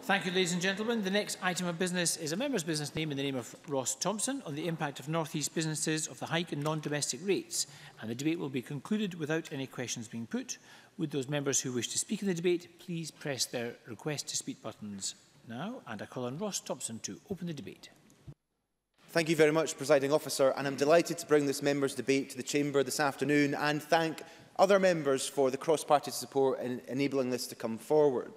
Thank you, ladies and gentlemen. The next item of business is a member's business name in the name of Ross Thomson on the impact of North East businesses of the hike in non-domestic rates. And the debate will be concluded without any questions being put. Would those members who wish to speak in the debate please press their request to speak buttons now. And I call on Ross Thomson to open the debate. Thank you very much, Presiding Officer, and I'm delighted to bring this members' debate to the Chamber this afternoon and thank other members for the cross-party support in enabling this to come forward.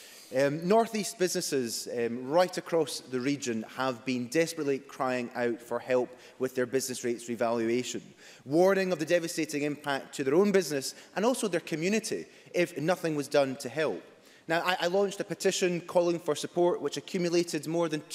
North East businesses right across the region have been desperately crying out for help with their business rates revaluation, warning of the devastating impact to their own business and also their community if nothing was done to help. Now, I launched a petition calling for support which accumulated more than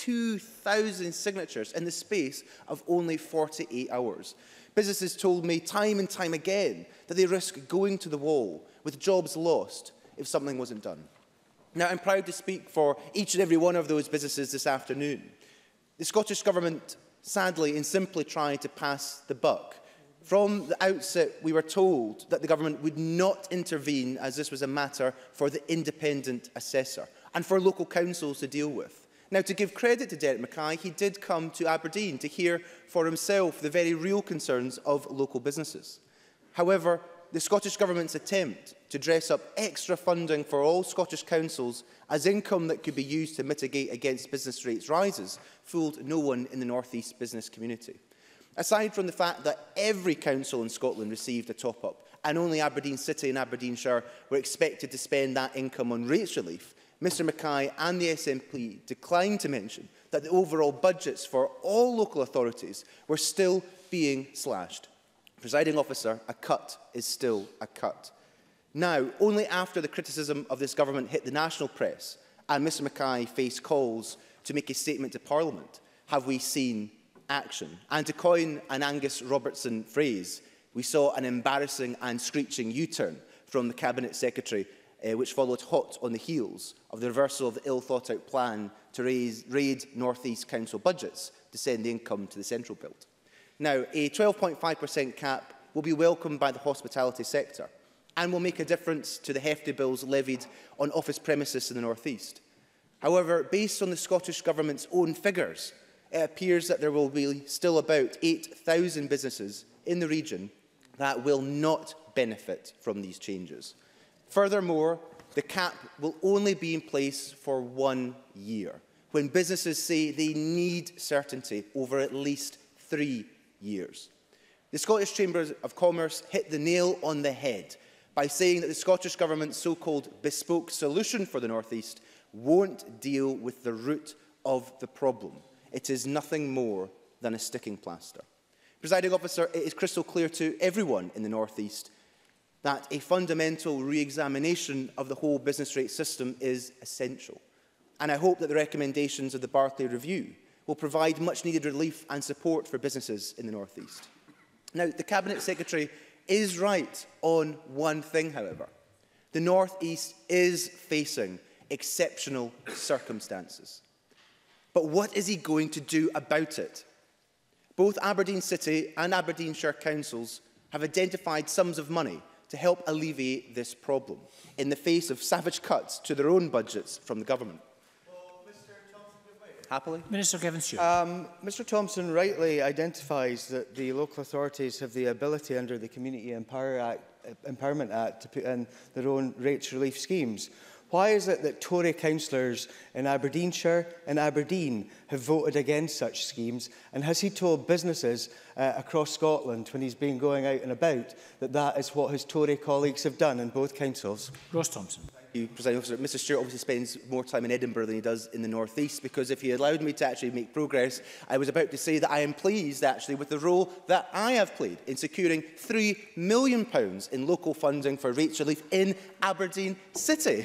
2,000 signatures in the space of only 48 hours. Businesses told me time and time again that they risk going to the wall with jobs lost if something wasn't done. Now, I'm proud to speak for each and every one of those businesses this afternoon. The Scottish Government, sadly and simply tried to pass the buck. From the outset, we were told that the Government would not intervene as this was a matter for the independent assessor and for local councils to deal with. Now, to give credit to Derek Mackay, he did come to Aberdeen to hear for himself the very real concerns of local businesses. However, the Scottish Government's attempt to dress up extra funding for all Scottish councils as income that could be used to mitigate against business rates rises fooled no one in the North East business community. Aside from the fact that every council in Scotland received a top-up and only Aberdeen City and Aberdeenshire were expected to spend that income on rates relief, Mr Mackay and the SNP declined to mention that the overall budgets for all local authorities were still being slashed. Presiding Officer, a cut is still a cut. Now, only after the criticism of this government hit the national press and Mr Mackay faced calls to make a statement to Parliament, have we seen action. And to coin an Angus Robertson phrase, we saw an embarrassing and screeching U-turn from the Cabinet Secretary, which followed hot on the heels of the reversal of the ill-thought-out plan to raid North East Council budgets to send the income to the central belt. Now, a 12.5% cap will be welcomed by the hospitality sector and will make a difference to the hefty bills levied on office premises in the North East. However, based on the Scottish Government's own figures, it appears that there will be still about 8,000 businesses in the region that will not benefit from these changes. Furthermore, the cap will only be in place for 1 year, when businesses say they need certainty over at least 3 years. The Scottish Chamber of Commerce hit the nail on the head by saying that the Scottish Government's so-called bespoke solution for the North East won't deal with the root of the problem. It is nothing more than a sticking plaster. Presiding Officer, it is crystal clear to everyone in the North East that a fundamental re-examination of the whole business rate system is essential. And I hope that the recommendations of the Barclay Review will provide much-needed relief and support for businesses in the North East. Now, the Cabinet Secretary is right on one thing, however. The North East is facing exceptional circumstances. But what is he going to do about it? Both Aberdeen City and Aberdeenshire councils have identified sums of money to help alleviate this problem in the face of savage cuts to their own budgets from the government. Happily. Minister Kevin Stewart. Mr Thomson rightly identifies that the local authorities have the ability under the Community Empowerment Act to put in their own rates relief schemes. Why is it that Tory councillors in Aberdeenshire and Aberdeen have voted against such schemes? And has he told businesses across Scotland, when he's been going out and about, that that is what his Tory colleagues have done in both councils? Ross Thomson. Thank you, Presiding Officer. Mr Stewart obviously spends more time in Edinburgh than he does in the North East, because if he allowed me to actually make progress, I was about to say that I am pleased actually with the role that I have played in securing £3 million in local funding for rates relief in Aberdeen City.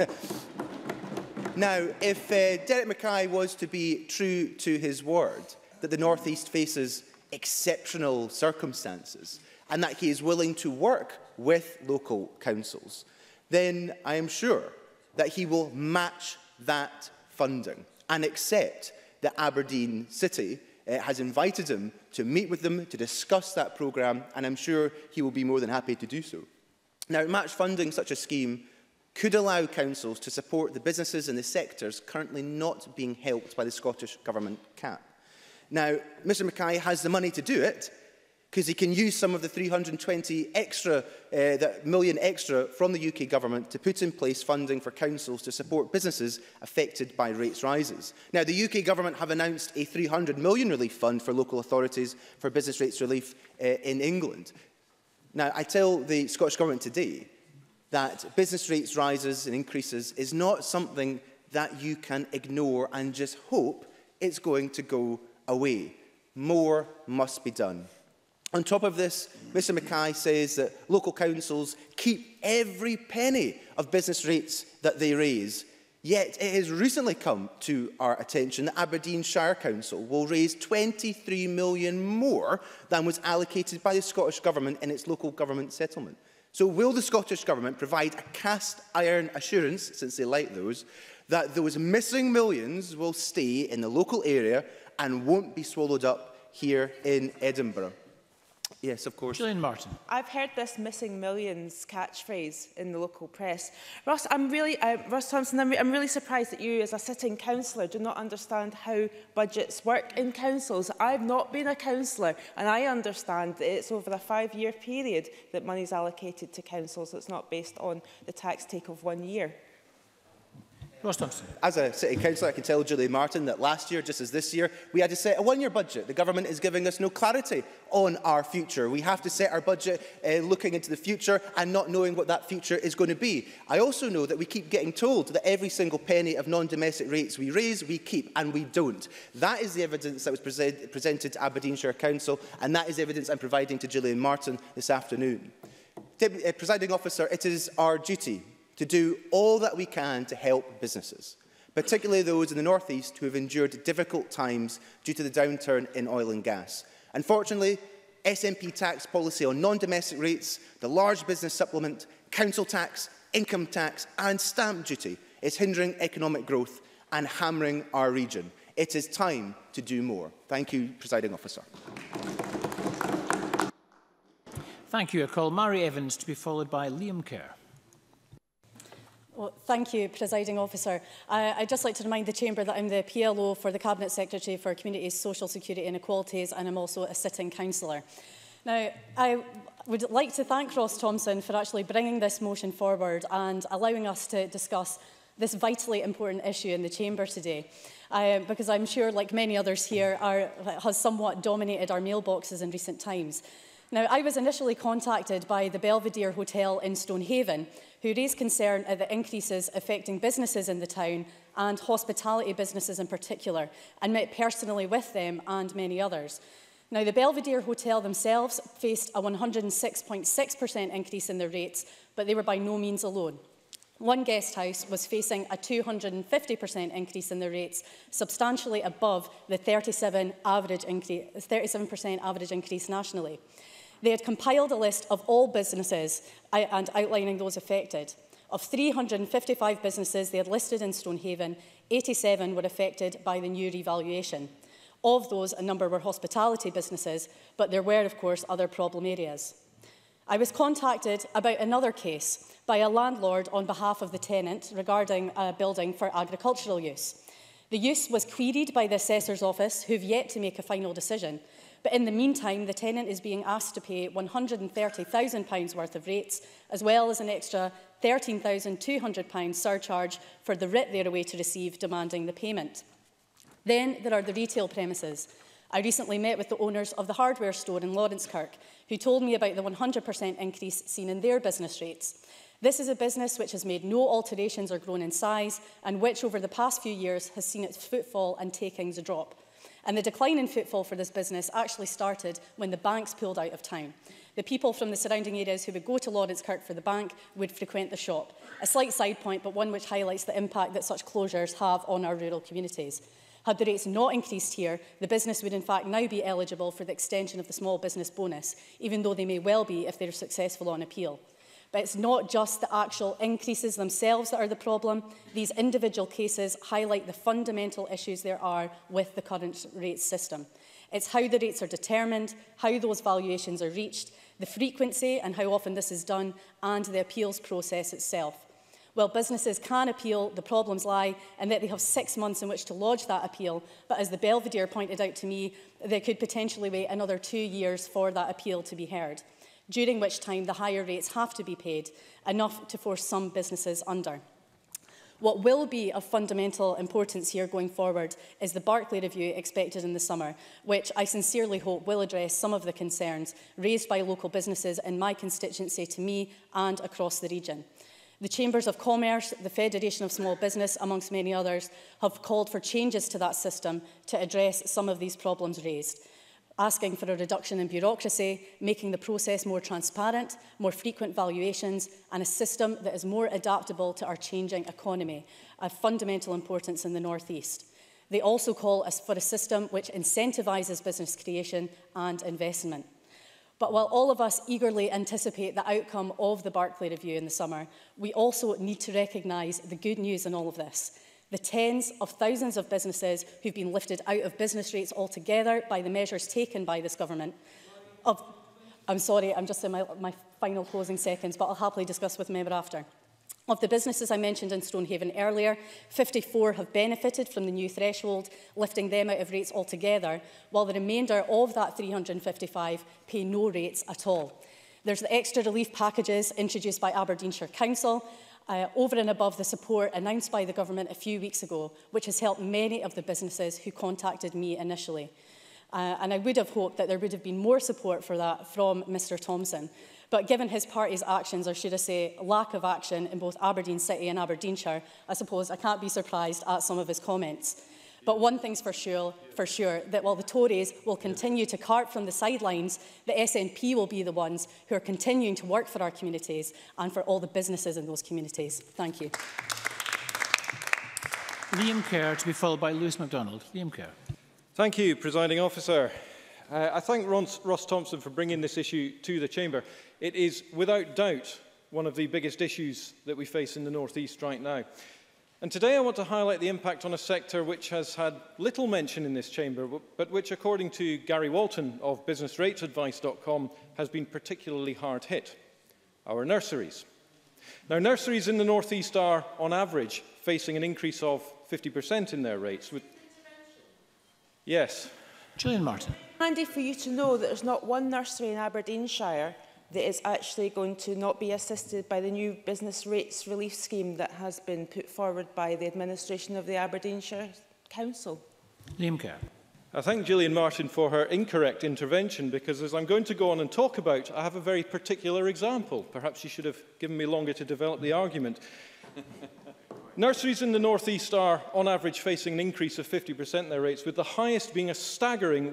Now, if Derek Mackay was to be true to his word, that the North East faces exceptional circumstances and that he is willing to work with local councils, then I am sure that he will match that funding and accept that Aberdeen City has invited him to meet with them to discuss that programme, and I'm sure he will be more than happy to do so. Now, match funding such a scheme could allow councils to support the businesses in the sectors currently not being helped by the Scottish Government cap. Now, Mr Mackay has the money to do it, because he can use some of the 320 million extra from the UK Government to put in place funding for councils to support businesses affected by rates rises. Now, the UK Government have announced a £300 million relief fund for local authorities for business rates relief in England. Now, I tell the Scottish Government today that business rates rises and increases is not something that you can ignore and just hope it's going to go away. More must be done. On top of this, Mr Mackay says that local councils keep every penny of business rates that they raise. Yet it has recently come to our attention that Aberdeen Shire Council will raise £23 million more than was allocated by the Scottish Government in its local government settlement. So will the Scottish Government provide a cast iron assurance, since they like those, that those missing millions will stay in the local area and won't be swallowed up here in Edinburgh? Yes, of course. Gillian Martin. I've heard this missing millions catchphrase in the local press. Ross Thomson, I'm really surprised that you, as a sitting councillor, do not understand how budgets work in councils. I've not been a councillor, and I understand that it's over a 5-year period that money is allocated to councils. It's not based on the tax take of 1 year. Ross Thomson. As a City Councillor, I can tell Gillian Martin that last year, just as this year, we had to set a 1-year budget. The Government is giving us no clarity on our future. We have to set our budget looking into the future and not knowing what that future is going to be. I also know that we keep getting told that every single penny of non-domestic rates we raise, we keep, and we don't. That is the evidence that was presented to Aberdeenshire Council, and that is evidence I'm providing to Gillian Martin this afternoon. Presiding Officer, it is our duty to do all that we can to help businesses, particularly those in the North East who have endured difficult times due to the downturn in oil and gas. Unfortunately, SNP tax policy on non-domestic rates, the large business supplement, council tax, income tax and stamp duty is hindering economic growth and hammering our region. It is time to do more. Thank you, Presiding Officer. Thank you. I call Mary Evans to be followed by Liam Kerr. Well, thank you, Presiding Officer. I'd just like to remind the Chamber that I'm the PLO for the Cabinet Secretary for Communities, Social Security and Equalities, and I'm also a sitting councillor. Now, I would like to thank Ross Thomson for actually bringing this motion forward and allowing us to discuss this vitally important issue in the Chamber today, because I'm sure, like many others here, has somewhat dominated our mailboxes in recent times. Now, I was initially contacted by the Belvedere Hotel in Stonehaven, who raised concern at the increases affecting businesses in the town and hospitality businesses in particular, and met personally with them and many others. Now, the Belvedere Hotel themselves faced a 106.6% increase in their rates, but they were by no means alone. One guest house was facing a 250% increase in their rates, substantially above the 37% average increase nationally. They had compiled a list of all businesses and outlining those affected. Of 355 businesses they had listed in Stonehaven, 87 were affected by the new revaluation. Of those, a number were hospitality businesses, but there were, of course, other problem areas. I was contacted about another case by a landlord on behalf of the tenant regarding a building for agricultural use. The use was queried by the Assessor's Office, who've yet to make a final decision. But in the meantime, the tenant is being asked to pay £130,000 worth of rates, as well as an extra £13,200 surcharge for the writ they're away to receive, demanding the payment. Then there are the retail premises. I recently met with the owners of the hardware store in Lawrencekirk, who told me about the 100% increase seen in their business rates. This is a business which has made no alterations or grown in size, and which over the past few years has seen its footfall and takings drop. And the decline in footfall for this business actually started when the banks pulled out of town. The people from the surrounding areas who would go to Lawrencekirk for the bank would frequent the shop. A slight side point, but one which highlights the impact that such closures have on our rural communities. Had the rates not increased here, the business would in fact now be eligible for the extension of the small business bonus, even though they may well be if they are successful on appeal. But it's not just the actual increases themselves that are the problem. These individual cases highlight the fundamental issues there are with the current rates system. It's how the rates are determined, how those valuations are reached, the frequency and how often this is done, and the appeals process itself. While businesses can appeal, the problems lie in that they have 6 months in which to lodge that appeal, but as the Belvedere pointed out to me, they could potentially wait another 2 years for that appeal to be heard, during which time the higher rates have to be paid, enough to force some businesses under. What will be of fundamental importance here going forward is the Barclay Review expected in the summer, which I sincerely hope will address some of the concerns raised by local businesses in my constituency to me and across the region. The Chambers of Commerce, the Federation of Small Business, amongst many others, have called for changes to that system to address some of these problems raised, asking for a reduction in bureaucracy, making the process more transparent, more frequent valuations, and a system that is more adaptable to our changing economy, of fundamental importance in the North East. They also call for a system which incentivises business creation and investment. But while all of us eagerly anticipate the outcome of the Barclay Review in the summer, we also need to recognise the good news in all of this. The tens of thousands of businesses who've been lifted out of business rates altogether by the measures taken by this government. I'm sorry, I'm just in my final closing seconds, but I'll happily discuss with the member after. Of the businesses I mentioned in Stonehaven earlier, 54 have benefited from the new threshold, lifting them out of rates altogether, while the remainder of that 355 pay no rates at all. There's the extra relief packages introduced by Aberdeenshire Council, over and above the support announced by the government a few weeks ago, which has helped many of the businesses who contacted me initially. And I would have hoped that there would have been more support for that from Mr Thomson. But given his party's actions, or should I say lack of action, in both Aberdeen City and Aberdeenshire, I suppose I can't be surprised at some of his comments. But one thing's for sure, that while the Tories will continue to cart from the sidelines, the SNP will be the ones who are continuing to work for our communities and for all the businesses in those communities. Thank you. Liam Kerr, to be followed by Lewis MacDonald. Liam Kerr. Thank you, Presiding Officer. I thank Ross Thomson for bringing this issue to the Chamber. It is, without doubt, one of the biggest issues that we face in the North East right now. And today I want to highlight the impact on a sector which has had little mention in this chamber, but which, according to Gary Walton of businessratesadvice.com, has been particularly hard hit: our nurseries. Now, nurseries in the North East are, on average, facing an increase of 50% in their rates. Yes. Gillian Martin. Handy for you to know that there's not one nursery in Aberdeenshire that is actually going to not be assisted by the new business rates relief scheme that has been put forward by the administration of the Aberdeenshire Council. Liam Kerr. I thank Gillian Martin for her incorrect intervention, because as I'm going to go on and talk about, I have a very particular example. Perhaps she should have given me longer to develop the argument. Nurseries in the North East are, on average, facing an increase of 50% in their rates, with the highest being a staggering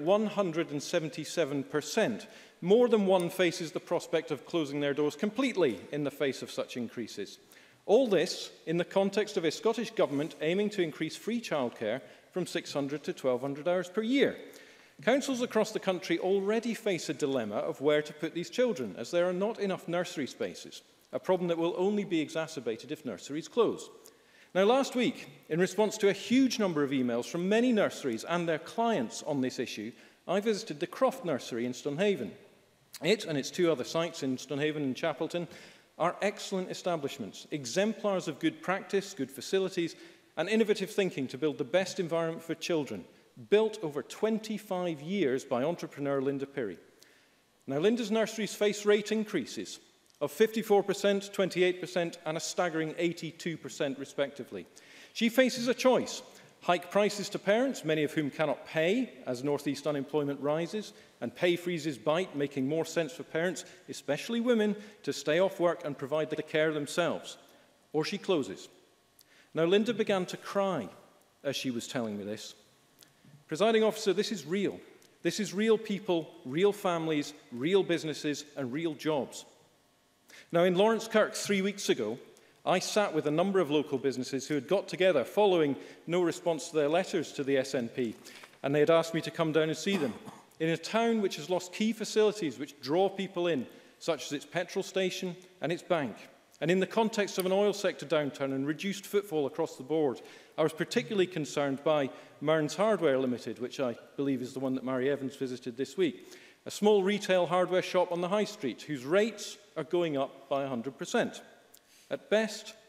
177%. More than one faces the prospect of closing their doors completely in the face of such increases. All this in the context of a Scottish Government aiming to increase free childcare from 600 to 1,200 hours per year. Councils across the country already face a dilemma of where to put these children, as there are not enough nursery spaces, a problem that will only be exacerbated if nurseries close. Now, last week, in response to a huge number of emails from many nurseries and their clients on this issue, I visited the Croft Nursery in Stonehaven. It and its two other sites in Stonehaven and Chapelton are excellent establishments, exemplars of good practice, good facilities, and innovative thinking to build the best environment for children, built over 25 years by entrepreneur Linda Pirrie. Now, Linda's nurseries face rate increases of 54%, 28% and a staggering 82% respectively. She faces a choice: hike prices to parents, many of whom cannot pay as North East unemployment rises, and pay freezes bite, making more sense for parents, especially women, to stay off work and provide the care themselves. Or she closes. Now, Linda began to cry as she was telling me this. Presiding Officer, this is real. This is real people, real families, real businesses and real jobs. Now, in Lawrence Kirk 3 weeks ago, I sat with a number of local businesses who had got together following no response to their letters to the SNP, and they had asked me to come down and see them. In a town which has lost key facilities which draw people in, such as its petrol station and its bank, and in the context of an oil sector downturn and reduced footfall across the board, I was particularly concerned by Mearns Hardware Limited, which I believe is the one that Mary Evans visited this week, a small retail hardware shop on the high street whose rates are going up by 100%. At best,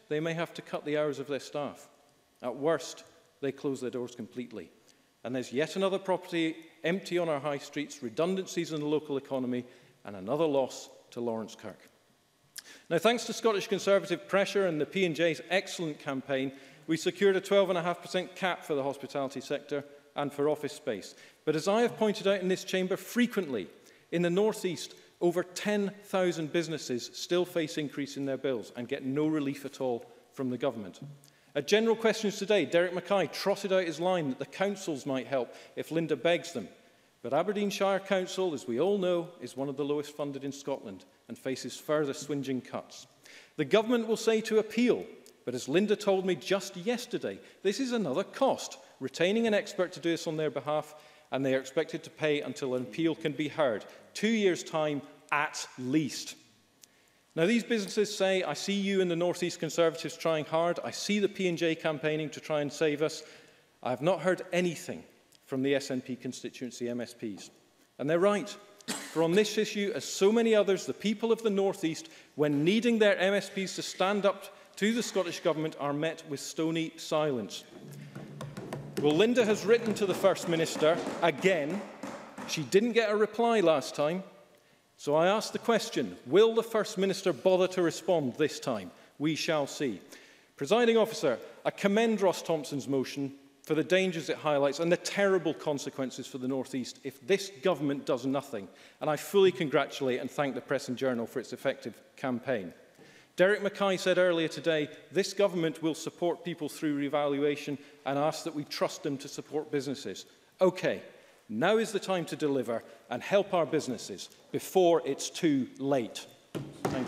they may have to cut the hours of their staff. At worst, they close their doors completely. And there's yet another property empty on our high streets, redundancies in the local economy, and another loss to Lawrence Kirk. Now, thanks to Scottish Conservative pressure and the P&J's excellent campaign, we secured a 12.5% cap for the hospitality sector and for office space. But as I have pointed out in this chamber frequently, in the North East, over 10,000 businesses still face increase in their bills and get no relief at all from the government. At general questions today, Derek Mackay trotted out his line that the councils might help if Linda begs them. But Aberdeenshire Council, as we all know, is one of the lowest funded in Scotland and faces further swingeing cuts. The government will say to appeal, but as Linda told me just yesterday, this is another cost, retaining an expert to do this on their behalf, and they are expected to pay until an appeal can be heard. 2 years' time at least. Now, these businesses say, I see you in the North East Conservatives trying hard. I see the P&J campaigning to try and save us. I have not heard anything from the SNP constituency MSPs. And they're right. For on this issue, as so many others, the people of the North East, when needing their MSPs to stand up to the Scottish Government, are met with stony silence. Well, Linda has written to the First Minister again. She didn't get a reply last time. So I ask the question, will the First Minister bother to respond this time? We shall see. Presiding Officer, I commend Ross Thomson's motion for the dangers it highlights and the terrible consequences for the North East if this government does nothing. And I fully congratulate and thank the Press and Journal for its effective campaign. Derek Mackay said earlier today, this government will support people through revaluation and ask that we trust them to support businesses. OK. Now is the time to deliver and help our businesses before it's too late. Thank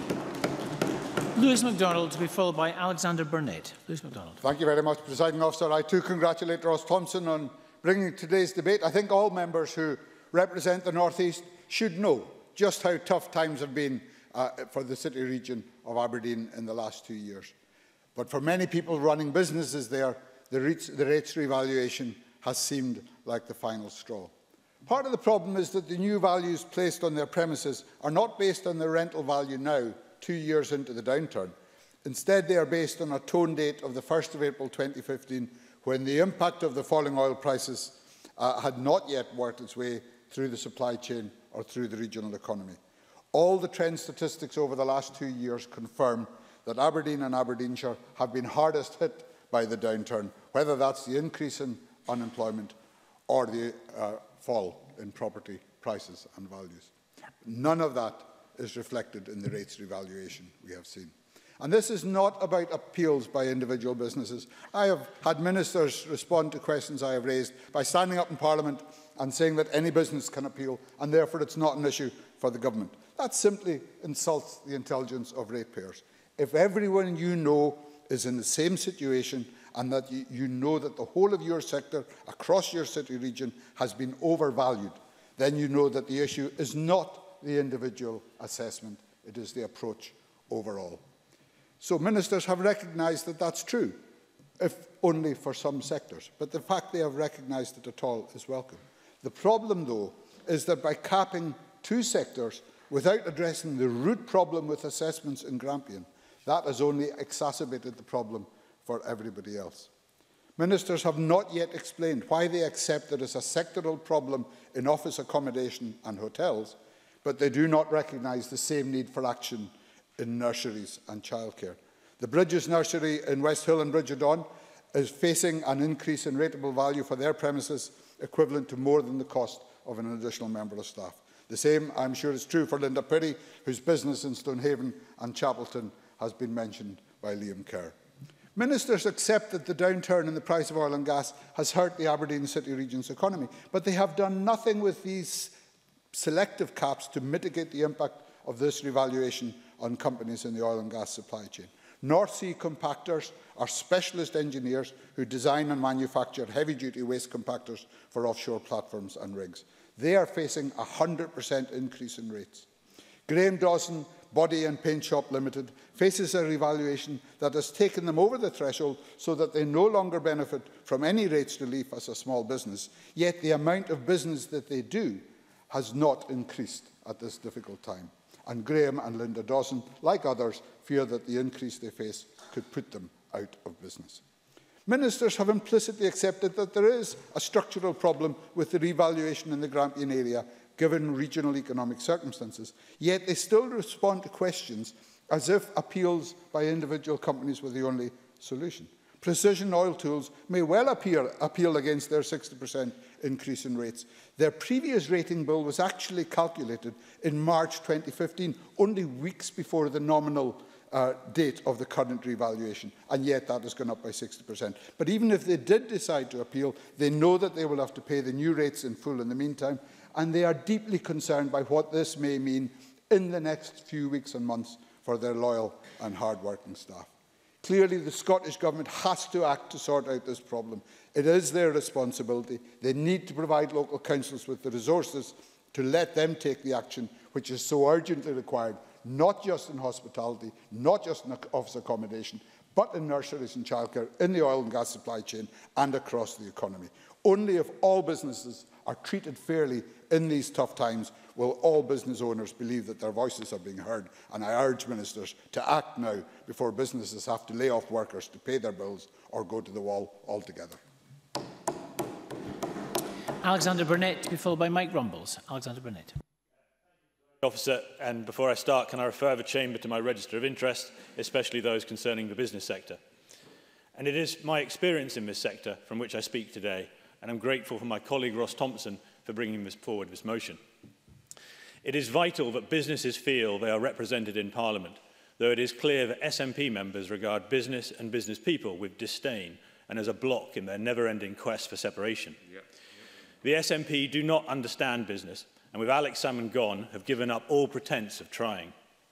you. Lewis MacDonald to be followed by Alexander Burnett. Lewis MacDonald. Thank you very much, Presiding Officer. I too congratulate Ross Thomson on bringing today's debate. I think all members who represent the North East should know just how tough times have been for the city region of Aberdeen in the last 2 years. But for many people running businesses there, the rates revaluation has seemed like the final straw. Part of the problem is that the new values placed on their premises are not based on the rental value now, 2 years into the downturn. Instead, they are based on a tone date of the 1st of April 2015, when the impact of the falling oil prices had not yet worked its way through the supply chain or through the regional economy. All the trend statistics over the last 2 years confirm that Aberdeen and Aberdeenshire have been hardest hit by the downturn, whether that's the increase in unemployment or the fall in property prices and values. None of that is reflected in the rates revaluation we have seen. And this is not about appeals by individual businesses. I have had ministers respond to questions I have raised by standing up in Parliament and saying that any business can appeal and therefore it's not an issue for the government. That simply insults the intelligence of ratepayers. If everyone you know is in the same situation and that you know that the whole of your sector across your city region has been overvalued, then you know that the issue is not the individual assessment, it is the approach overall. So ministers have recognised that that's true, if only for some sectors. But the fact they have recognised it at all is welcome. The problem, though, is that by capping 2 sectors without addressing the root problem with assessments in Grampian, that has only exacerbated the problem for everybody else. Ministers have not yet explained why they accept it as a sectoral problem in office accommodation and hotels, but they do not recognise the same need for action in nurseries and childcare. The Bridges nursery in West Hill and Bridgedon is facing an increase in rateable value for their premises equivalent to more than the cost of an additional member of staff. The same, I'm sure, is true for Linda Pitty, whose business in Stonehaven and Chapelton has been mentioned by Liam Kerr. Ministers accept that the downturn in the price of oil and gas has hurt the Aberdeen City region's economy, but they have done nothing with these selective caps to mitigate the impact of this revaluation on companies in the oil and gas supply chain. North Sea compactors are specialist engineers who design and manufacture heavy-duty waste compactors for offshore platforms and rigs. They are facing a 100% increase in rates. Graham Dawson Body and Paint Shop Limited faces a revaluation that has taken them over the threshold so that they no longer benefit from any rates relief as a small business, yet the amount of business that they do has not increased at this difficult time. and Graham and Linda Dawson, like others, fear that the increase they face could put them out of business. Ministers have implicitly accepted that there is a structural problem with the revaluation in the Grampian area, given regional economic circumstances, yet they still respond to questions as if appeals by individual companies were the only solution. Precision Oil Tools may well appeal against their 60% increase in rates. Their previous rating bill was actually calculated in March 2015, only weeks before the nominal date of the current revaluation, and yet that has gone up by 60%. But even if they did decide to appeal, they know that they will have to pay the new rates in full in the meantime, and they are deeply concerned by what this may mean in the next few weeks and months for their loyal and hard-working staff. Clearly, the Scottish Government has to act to sort out this problem. It is their responsibility. They need to provide local councils with the resources to let them take the action which is so urgently required, not just in hospitality, not just in office accommodation, but in nurseries and childcare, in the oil and gas supply chain and across the economy. Only if all businesses are treated fairly in these tough times will all business owners believe that their voices are being heard, and I urge ministers to act now before businesses have to lay off workers to pay their bills or go to the wall altogether. Alexander Burnett, to be followed by Mike Rumbles. Alexander Burnett. Officer, and before I start, can I refer the Chamber to my register of interest, especially those concerning the business sector? And it is my experience in this sector from which I speak today, and I'm grateful for my colleague Ross Thomson for bringing this motion. It is vital that businesses feel they are represented in Parliament, though it is clear that SNP members regard business and business people with disdain and as a block in their never-ending quest for separation. The SNP do not understand business, and with Alex Salmond gone, have given up all pretence of trying.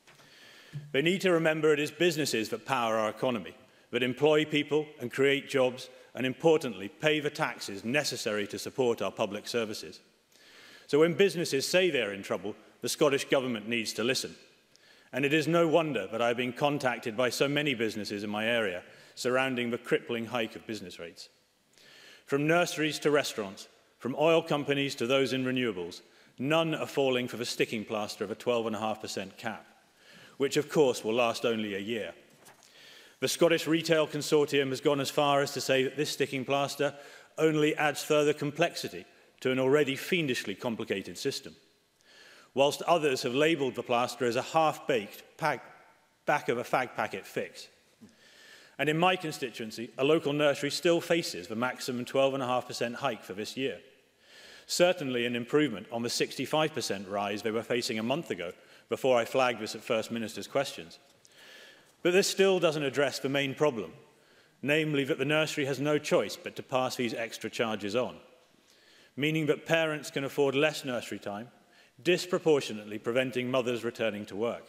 They need to remember it is businesses that power our economy, that employ people and create jobs, and importantly, pay the taxes necessary to support our public services. So when businesses say they're in trouble, the Scottish Government needs to listen. And it is no wonder that I've been contacted by so many businesses in my area surrounding the crippling hike of business rates. From nurseries to restaurants, from oil companies to those in renewables, none are falling for the sticking plaster of a 12.5% cap, which of course will last only a year. The Scottish Retail Consortium has gone as far as to say that this sticking plaster only adds further complexity to an already fiendishly complicated system, whilst others have labelled the plaster as a half-baked back of a fag packet fix. And in my constituency, a local nursery still faces the maximum 12.5% hike for this year. Certainly an improvement on the 65% rise they were facing a month ago, before I flagged this at First Minister's questions. But this still doesn't address the main problem, namely that the nursery has no choice but to pass these extra charges on, meaning that parents can afford less nursery time, disproportionately preventing mothers returning to work.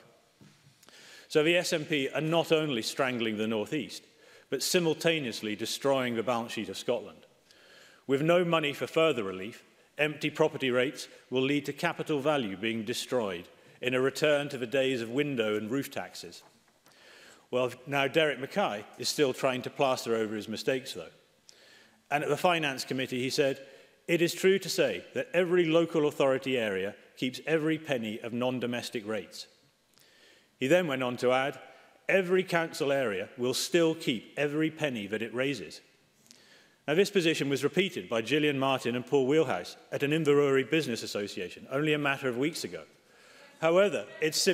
So the SNP are not only strangling the North East, but simultaneously destroying the balance sheet of Scotland. With no money for further relief, empty property rates will lead to capital value being destroyed in a return to the days of window and roof taxes. Well, now Derek Mackay is still trying to plaster over his mistakes, though. And at the Finance Committee, he said, "It is true to say that every local authority area keeps every penny of non-domestic rates." He then went on to add, "Every council area will still keep every penny that it raises." Now, this position was repeated by Gillian Martin and Paul Wheelhouse at an Inverurie Business Association only a matter of weeks ago. However, this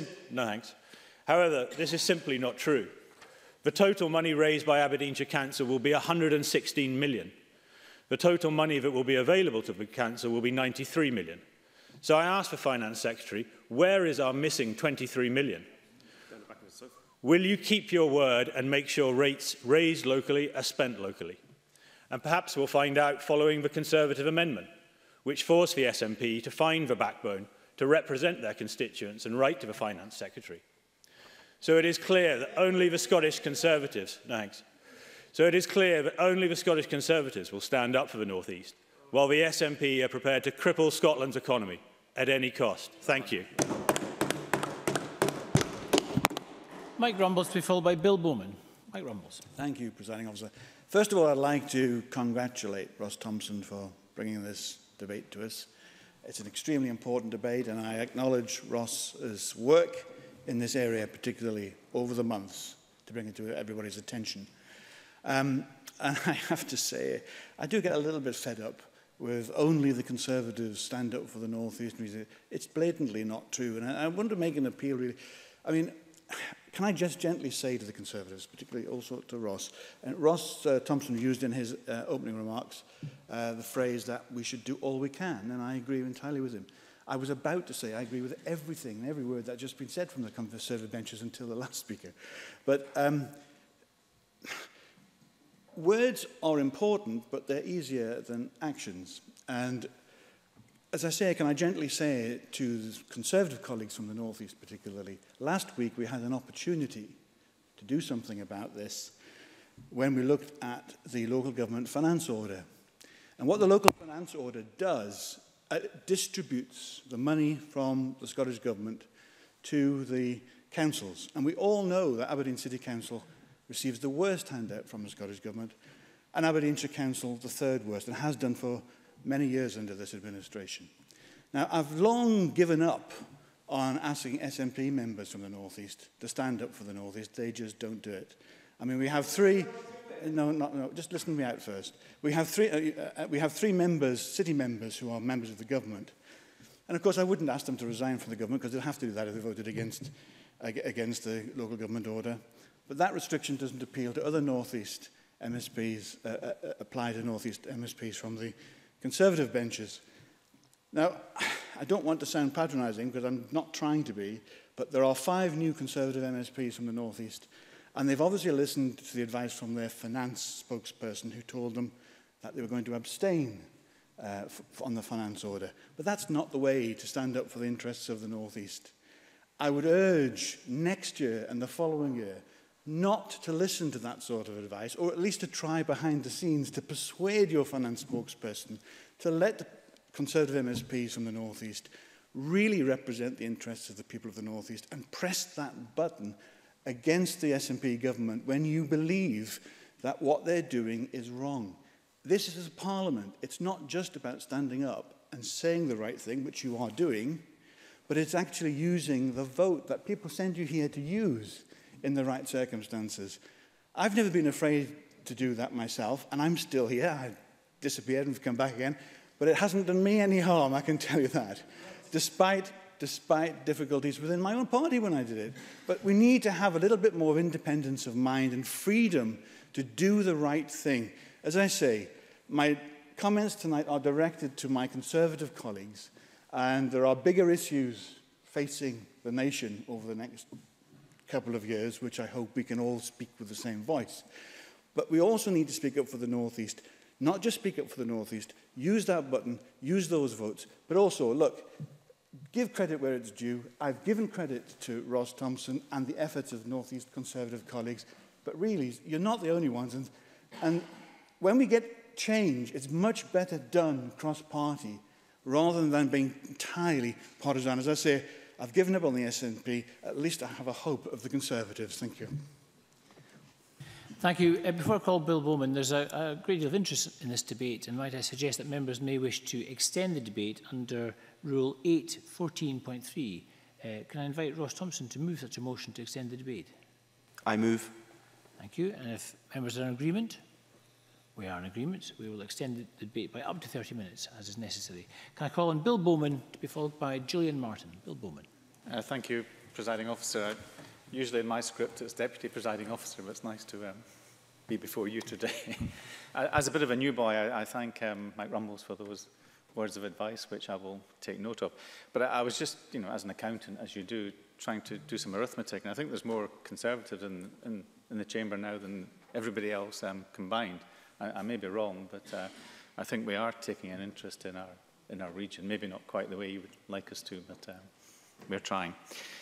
is simply not true. The total money raised by Aberdeenshire Council will be £116 million. The total money that will be available to the Council will be £93 million. So I asked the Finance Secretary, where is our missing £23 million? Will you keep your word and make sure rates raised locally are spent locally? And perhaps we'll find out following the Conservative amendment, which forced the SNP to find the backbone to represent their constituents and write to the Finance Secretary. So it is clear that only the Scottish Conservatives, will stand up for the North East, while the SNP are prepared to cripple Scotland's economy at any cost. Thank you. Mike Rumbles, to be followed by Bill Bowman. Mike Rumbles. Thank you, Presiding Officer. First of all, I'd like to congratulate Ross Thomson for bringing this debate to us. It's an extremely important debate, and I acknowledge Ross's work in this area, particularly over the months, to bring it to everybody's attention. And I have to say, I do get a little bit fed up with only the Conservatives stand up for the North East. It's blatantly not true. And I want to make an appeal, really. I mean, can I just gently say to the Conservatives, particularly also to Ross, and Ross Thomson used in his opening remarks the phrase that we should do all we can, and I agree entirely with him. I was about to say I agree with everything and every word that just been said from the Conservative benches until the last speaker. But words are important, but they're easier than actions. And as I say, can I gently say to the Conservative colleagues from the North East particularly, last week we had an opportunity to do something about this when we looked at the local government finance order. And what the local finance order does, it distributes the money from the Scottish Government to the councils. And we all know that Aberdeen City Council receives the worst handout from the Scottish Government, and Aberdeenshire Council the third worst, and has done for many years under this administration. Now, I've long given up on asking SNP members from the North East to stand up for the North East. They just don't do it. I mean, we have three... No, just listen to me out first. We have three members, city members, who are members of the government. And, of course, I wouldn't ask them to resign from the government, because they'll have to do that if they voted against the local government order. But that restriction doesn't appeal to other North East MSPs, apply to North East MSPs from the Conservative benches. Now, I don't want to sound patronising, because I'm not trying to be, but there are 5 new Conservative MSPs from the North East, and they've obviously listened to the advice from their finance spokesperson, who told them that they were going to abstain on the finance order. But that's not the way to stand up for the interests of the North East. I would urge next year and the following year not to listen to that sort of advice, or at least to try behind the scenes to persuade your finance spokesperson to let the Conservative MSPs from the North East really represent the interests of the people of the North East, and press that button against the SNP government when you believe that what they're doing is wrong. This is a parliament. It's not just about standing up and saying the right thing, which you are doing, but it's actually using the vote that people send you here to use in the right circumstances. I've never been afraid to do that myself, and I'm still here. I've disappeared and come back again, but it hasn't done me any harm, I can tell you that, despite difficulties within my own party when I did it. But we need to have a little bit more independence of mind and freedom to do the right thing. As I say, my comments tonight are directed to my Conservative colleagues, and there are bigger issues facing the nation over the next couple of years, which I hope we can all speak with the same voice. But we also need to speak up for the North East. Not just speak up for the North East, use that button, use those votes, but also, look, give credit where it's due. I've given credit to Ross Thomson and the efforts of North East Conservative colleagues, but really, you're not the only ones. And when we get change, it's much better done cross-party rather than being entirely partisan. As I say, I've given up on the SNP. At least I have a hope of the Conservatives. Thank you. Thank you. Before I call Bill Bowman, there's a great deal of interest in this debate, and might I suggest that members may wish to extend the debate under Rule 8.14.3. Can I invite Ross Thomson to move such a motion to extend the debate? I move. Thank you. And if members are in agreement? We are in agreement. We will extend the debate by up to 30 minutes, as is necessary. Can I call on Bill Bowman to be followed by Gillian Martin? Bill Bowman. Thank you, Presiding Officer. Usually in my script it's Deputy Presiding Officer, but it's nice to be before you today. As a bit of a new boy, I thank Mike Rumbles for those words of advice, which I will take note of. But I was just, as an accountant, as you do, trying to do some arithmetic, and I think there's more Conservatives in the Chamber now than everybody else combined. I may be wrong, but I think we are taking an interest in our region. Maybe not quite the way you would like us to, but we're trying.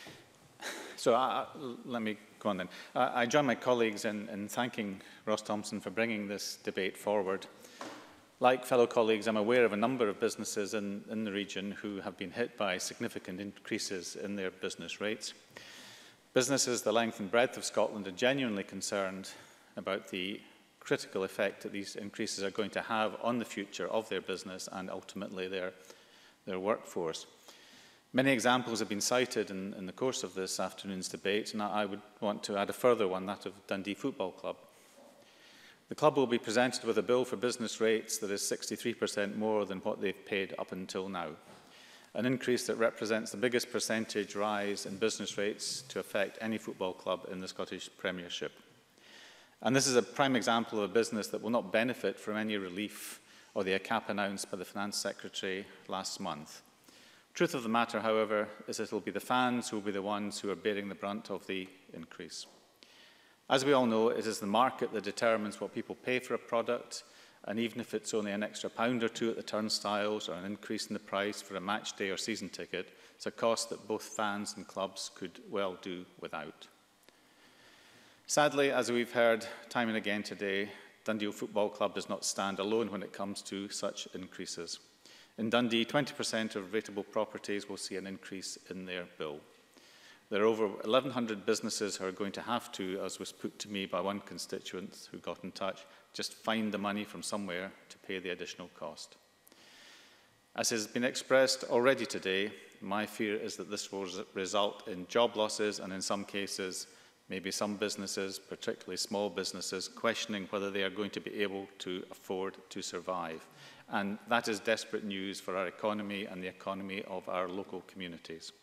So let me go on then. I join my colleagues in thanking Ross Thomson for bringing this debate forward. Like fellow colleagues, I'm aware of a number of businesses in the region who have been hit by significant increases in their business rates. Businesses the length and breadth of Scotland are genuinely concerned about the critical effect that these increases are going to have on the future of their business and ultimately their their workforce. Many examples have been cited in the course of this afternoon's debate, and I would want to add a further one, that of Dundee Football Club. The club will be presented with a bill for business rates that is 63% more than what they've paid up until now, an increase that represents the biggest percentage rise in business rates to affect any football club in the Scottish Premiership. And this is a prime example of a business that will not benefit from any relief or the cap announced by the Finance Secretary last month. Truth of the matter, however, is that it will be the fans who will be the ones who are bearing the brunt of the increase. As we all know, it is the market that determines what people pay for a product, and even if it's only an extra £1 or £2 at the turnstiles or an increase in the price for a match day or season ticket, it's a cost that both fans and clubs could well do without. Sadly, as we've heard time and again today, Dundee Football Club does not stand alone when it comes to such increases. In Dundee, 20% of rateable properties will see an increase in their bill. There are over 1,100 businesses who are going to have to, as was put to me by one constituent who got in touch, just find the money from somewhere to pay the additional cost. As has been expressed already today, my fear is that this will result in job losses and in some cases, maybe some businesses, particularly small businesses, questioning whether they are going to be able to afford to survive. And that is desperate news for our economy and the economy of our local communities.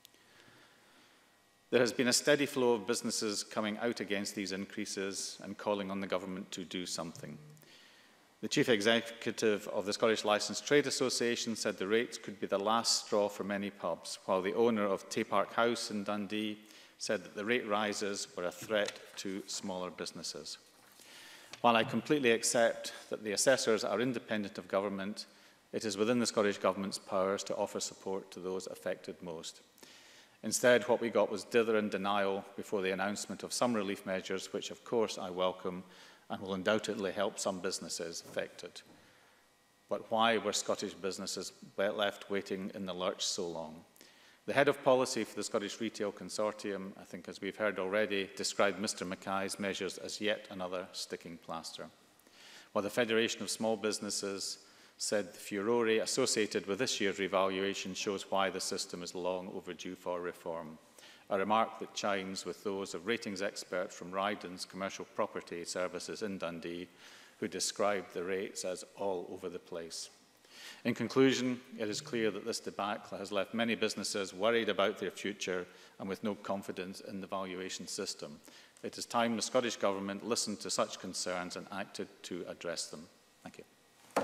There has been a steady flow of businesses coming out against these increases and calling on the government to do something. The Chief Executive of the Scottish Licensed Trade Association said the rates could be the last straw for many pubs, while the owner of Tay Park House in Dundee said that the rate rises were a threat to smaller businesses. While I completely accept that the assessors are independent of government, it is within the Scottish Government's powers to offer support to those affected most. Instead, what we got was dither and denial before the announcement of some relief measures, which of course I welcome and will undoubtedly help some businesses affected. But why were Scottish businesses left waiting in the lurch so long? The head of policy for the Scottish Retail Consortium, I think as we've heard already, described Mr Mackay's measures as yet another sticking plaster. While the Federation of Small Businesses said the furore associated with this year's revaluation shows why the system is long overdue for reform, a remark that chimes with those of ratings expert from Ryden's Commercial Property Services in Dundee, who described the rates as all over the place. In conclusion, it is clear that this debacle has left many businesses worried about their future and with no confidence in the valuation system. It is time the Scottish Government listened to such concerns and acted to address them. Thank you.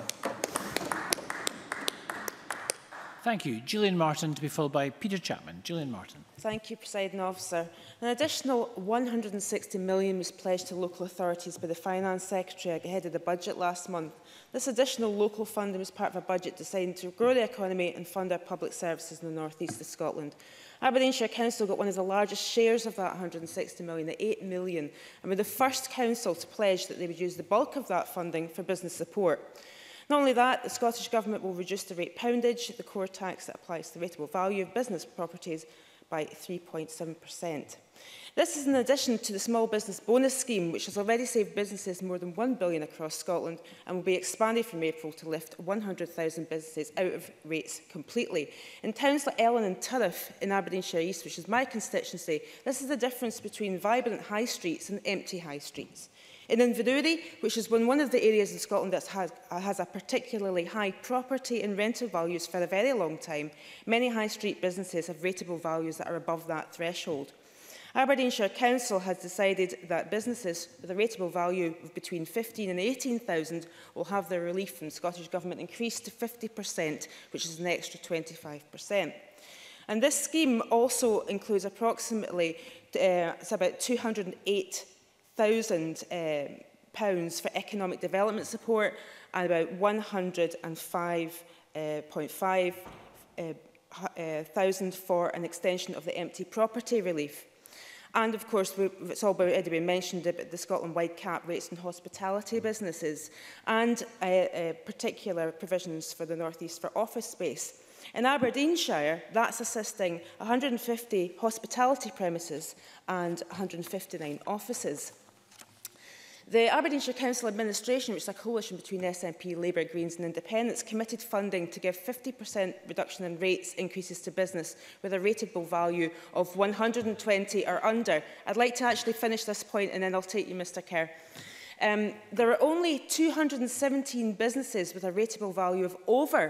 Thank you. Gillian Martin, to be followed by Peter Chapman. Gillian Martin. Thank you, Presiding Officer. An additional £160 million was pledged to local authorities by the Finance Secretary ahead of the budget last month. This additional local funding was part of a budget designed to grow the economy and fund our public services in the north east of Scotland. Aberdeenshire Council got one of the largest shares of that £160 million, at £8 million, and were the first council to pledge that they would use the bulk of that funding for business support. Not only that, the Scottish Government will reduce the rate poundage, the core tax that applies to the rateable value of business properties, by 3.7%. This is in addition to the small business bonus scheme, which has already saved businesses more than £1 billion across Scotland and will be expanded from April to lift 100,000 businesses out of rates completely. In towns like Ellon and Turriff in Aberdeenshire East, which is my constituency, this is the difference between vibrant high streets and empty high streets. In Inverurie, which is one of the areas in Scotland that has a particularly high property and rental values for a very long time, many high street businesses have rateable values that are above that threshold. Aberdeenshire Council has decided that businesses with a rateable value of between 15 and 18,000 will have their relief from the Scottish Government increased to 50%, which is an extra 25%. And this scheme also includes approximately, it's about £208,000 for economic development support and about £105,500 for an extension of the empty property relief. And of course, it's already been mentioned about the Scotland-wide cap rates in hospitality businesses and particular provisions for the North East for office space. In Aberdeenshire, that's assisting 150 hospitality premises and 159 offices. The Aberdeenshire Council Administration, which is a coalition between SNP, Labour, Greens and Independents, committed funding to give 50% reduction in rates increases to business with a rateable value of 120 or under. I'd like to actually finish this point and then I'll take you, Mr Kerr. There are only 217 businesses with a rateable value of over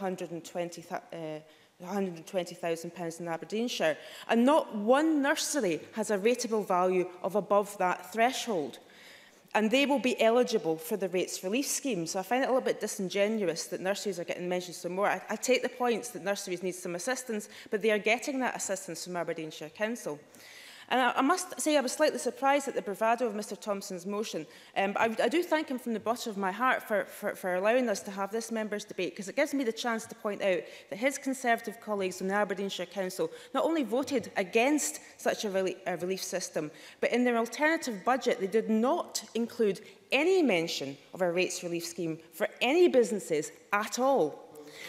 £120,000 in Aberdeenshire, and not one nursery has a rateable value of above that threshold. And they will be eligible for the rates relief scheme. So I find it a little bit disingenuous that nurseries are getting mentioned some more. I take the points that nurseries need some assistance, but they are getting that assistance from Aberdeenshire Council. And I must say I was slightly surprised at the bravado of Mr Thomson's motion. I do thank him from the bottom of my heart for allowing us to have this members' debate, because it gives me the chance to point out that his Conservative colleagues in the Aberdeenshire Council not only voted against such a relief system, but in their alternative budget they did not include any mention of a rates relief scheme for any businesses at all.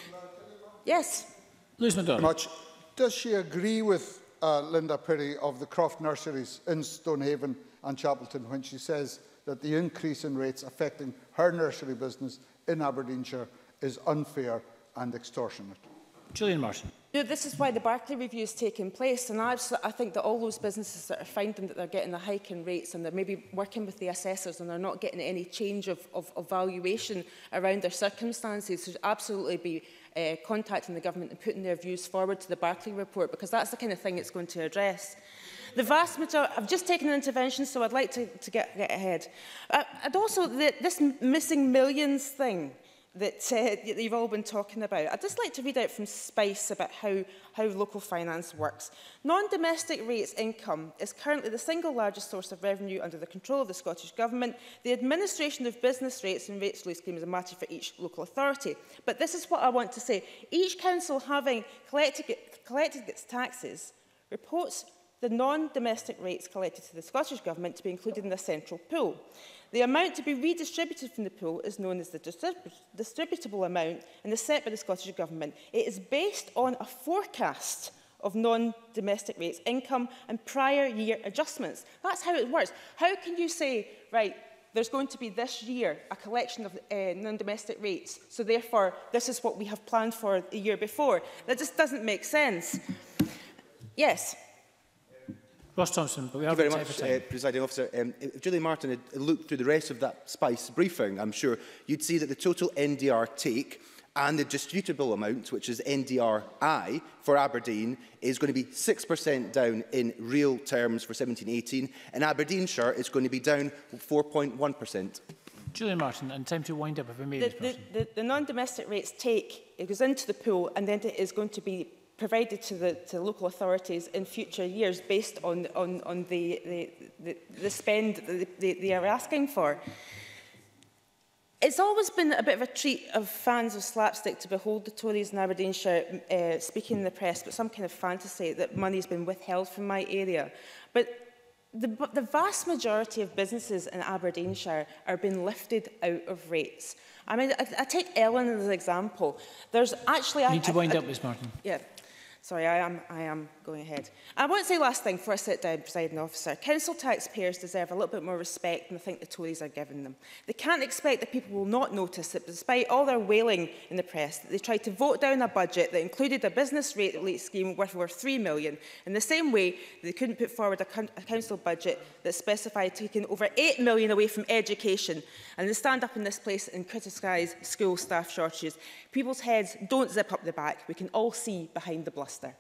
Yes. Lewis MacDonald. Does she agree with Linda Perry of the Croft Nurseries in Stonehaven and Chapelton when she says that the increase in rates affecting her nursery business in Aberdeenshire is unfair and extortionate? Gillian Martin. You know, this is why the Barclay review is taking place, and I think that all those businesses that are finding that they're getting a hike in rates and they're maybe working with the assessors and they're not getting any change of valuation around their circumstances should absolutely be contacting the government and putting their views forward to the Barclay report, because that's the kind of thing it's going to address. The vast majority, I've just taken an intervention, so I'd like to get ahead. And also, this missing millions thing that you've all been talking about. I'd just like to read out from Spice about how local finance works. Non-domestic rates income is currently the single largest source of revenue under the control of the Scottish Government. The administration of business rates and rates relief scheme is a matter for each local authority. But this is what I want to say. Each council, having collected its taxes, reports the non-domestic rates collected to the Scottish Government to be included in the central pool. The amount to be redistributed from the pool is known as the distributable amount and is set by the Scottish Government. It is based on a forecast of non-domestic rates income and prior year adjustments. That's how it works. How can you say, right, there's going to be this year a collection of non-domestic rates, so therefore this is what we have planned for the year before? That just doesn't make sense. Yes. Ross Thomson, but we are very much, Presiding Officer. If Gillian Martin had looked through the rest of that Spice briefing, I'm sure you'd see that the total NDR take and the distributable amount, which is NDRI for Aberdeen, is going to be 6% down in real terms for 17-18, and Aberdeenshire is going to be down 4.1%. Gillian Martin, and time to wind up if I may. The non-domestic rates take, it goes into the pool, and then it is going to be provided to local authorities in future years based on the spend that they are asking for. It's always been a bit of a treat of fans of slapstick to behold the Tories in Aberdeenshire speaking in the press, but some kind of fantasy that money has been withheld from my area. But the vast majority of businesses in Aberdeenshire are being lifted out of rates. I mean, I take Ellen as an example. There's actually... You need to wind up, Ms Martin. Yeah. Sorry, I am going ahead. I want to say last thing before I sit down, Presiding Officer. Council taxpayers deserve a little bit more respect than I think the Tories are giving them. They can't expect that people will not notice that despite all their wailing in the press, that they tried to vote down a budget that included a business rate relief scheme worth over £3 million, in the same way they couldn't put forward a council budget that specified taking over £8 million away from education. And they stand up in this place and criticise school staff shortages. People's heads don't zip up the back. We can all see behind the bluster.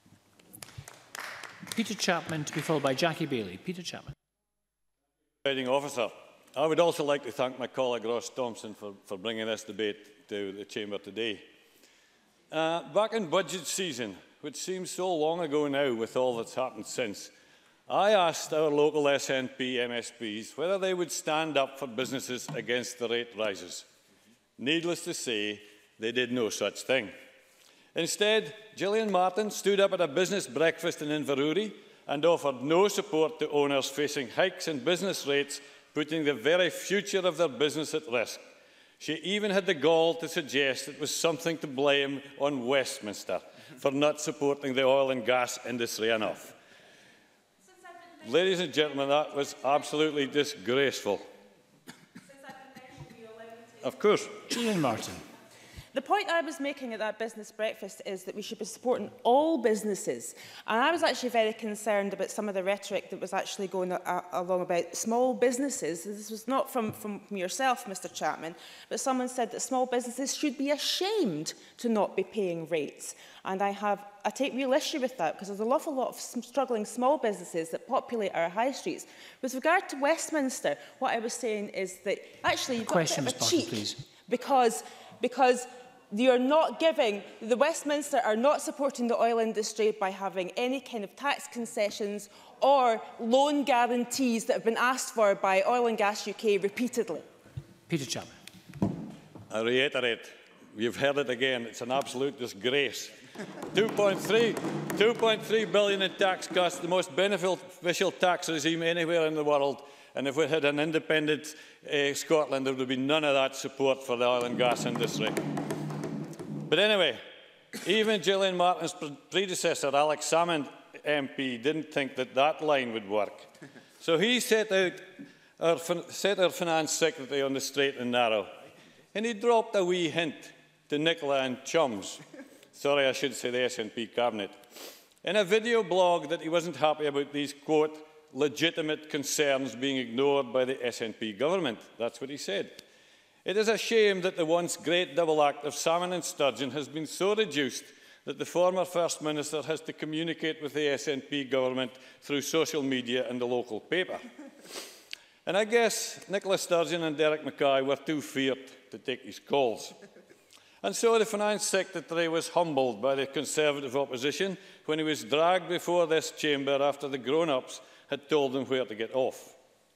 Peter Chapman, to be followed by Jackie Bailey. Peter Chapman. Presiding Officer, I would also like to thank my colleague Ross Thomson for bringing this debate to the Chamber today. Back in budget season, which seems so long ago now with all that's happened since, I asked our local SNP MSPs whether they would stand up for businesses against the rate rises. Needless to say, they did no such thing. Instead, Gillian Martin stood up at a business breakfast in Inverurie and offered no support to owners facing hikes in business rates, putting the very future of their business at risk. She even had the gall to suggest it was something to blame on Westminster for not supporting the oil and gas industry enough. Ladies and gentlemen, that was absolutely disgraceful. Of course. Julian Martin. The point I was making at that business breakfast is that we should be supporting all businesses. And I was actually very concerned about some of the rhetoric that was actually going along about small businesses. This was not from yourself, Mr Chapman, but someone said that small businesses should be ashamed to not be paying rates. And I take real issue with that, because there's an awful lot of struggling small businesses that populate our high streets. With regard to Westminster, what I was saying is that actually you've got a bit of a cheek, because you're not giving, the Westminster are not supporting the oil industry by having any kind of tax concessions or loan guarantees that have been asked for by Oil and Gas UK repeatedly. Peter Chapman. I reiterate, you've heard it again, it's an absolute disgrace. 2.3 billion in tax cuts, the most beneficial tax regime anywhere in the world. And if we had an independent Scotland, there would be none of that support for the oil and gas industry. But anyway, even Gillian Martin's predecessor, Alex Salmond MP, didn't think that that line would work. So he set our Finance Secretary on the straight and narrow. And he dropped a wee hint to Nicola and Chums. Sorry, I should say the SNP cabinet. In a video blog that he wasn't happy about these, quote, legitimate concerns being ignored by the SNP government. That's what he said. It is a shame that the once great double act of Salmond and Sturgeon has been so reduced that the former First Minister has to communicate with the SNP government through social media and the local paper. And I guess Nicola Sturgeon and Derek Mackay were too feared to take his calls. And so the Finance Secretary was humbled by the Conservative opposition when he was dragged before this chamber after the grown-ups had told him where to get off.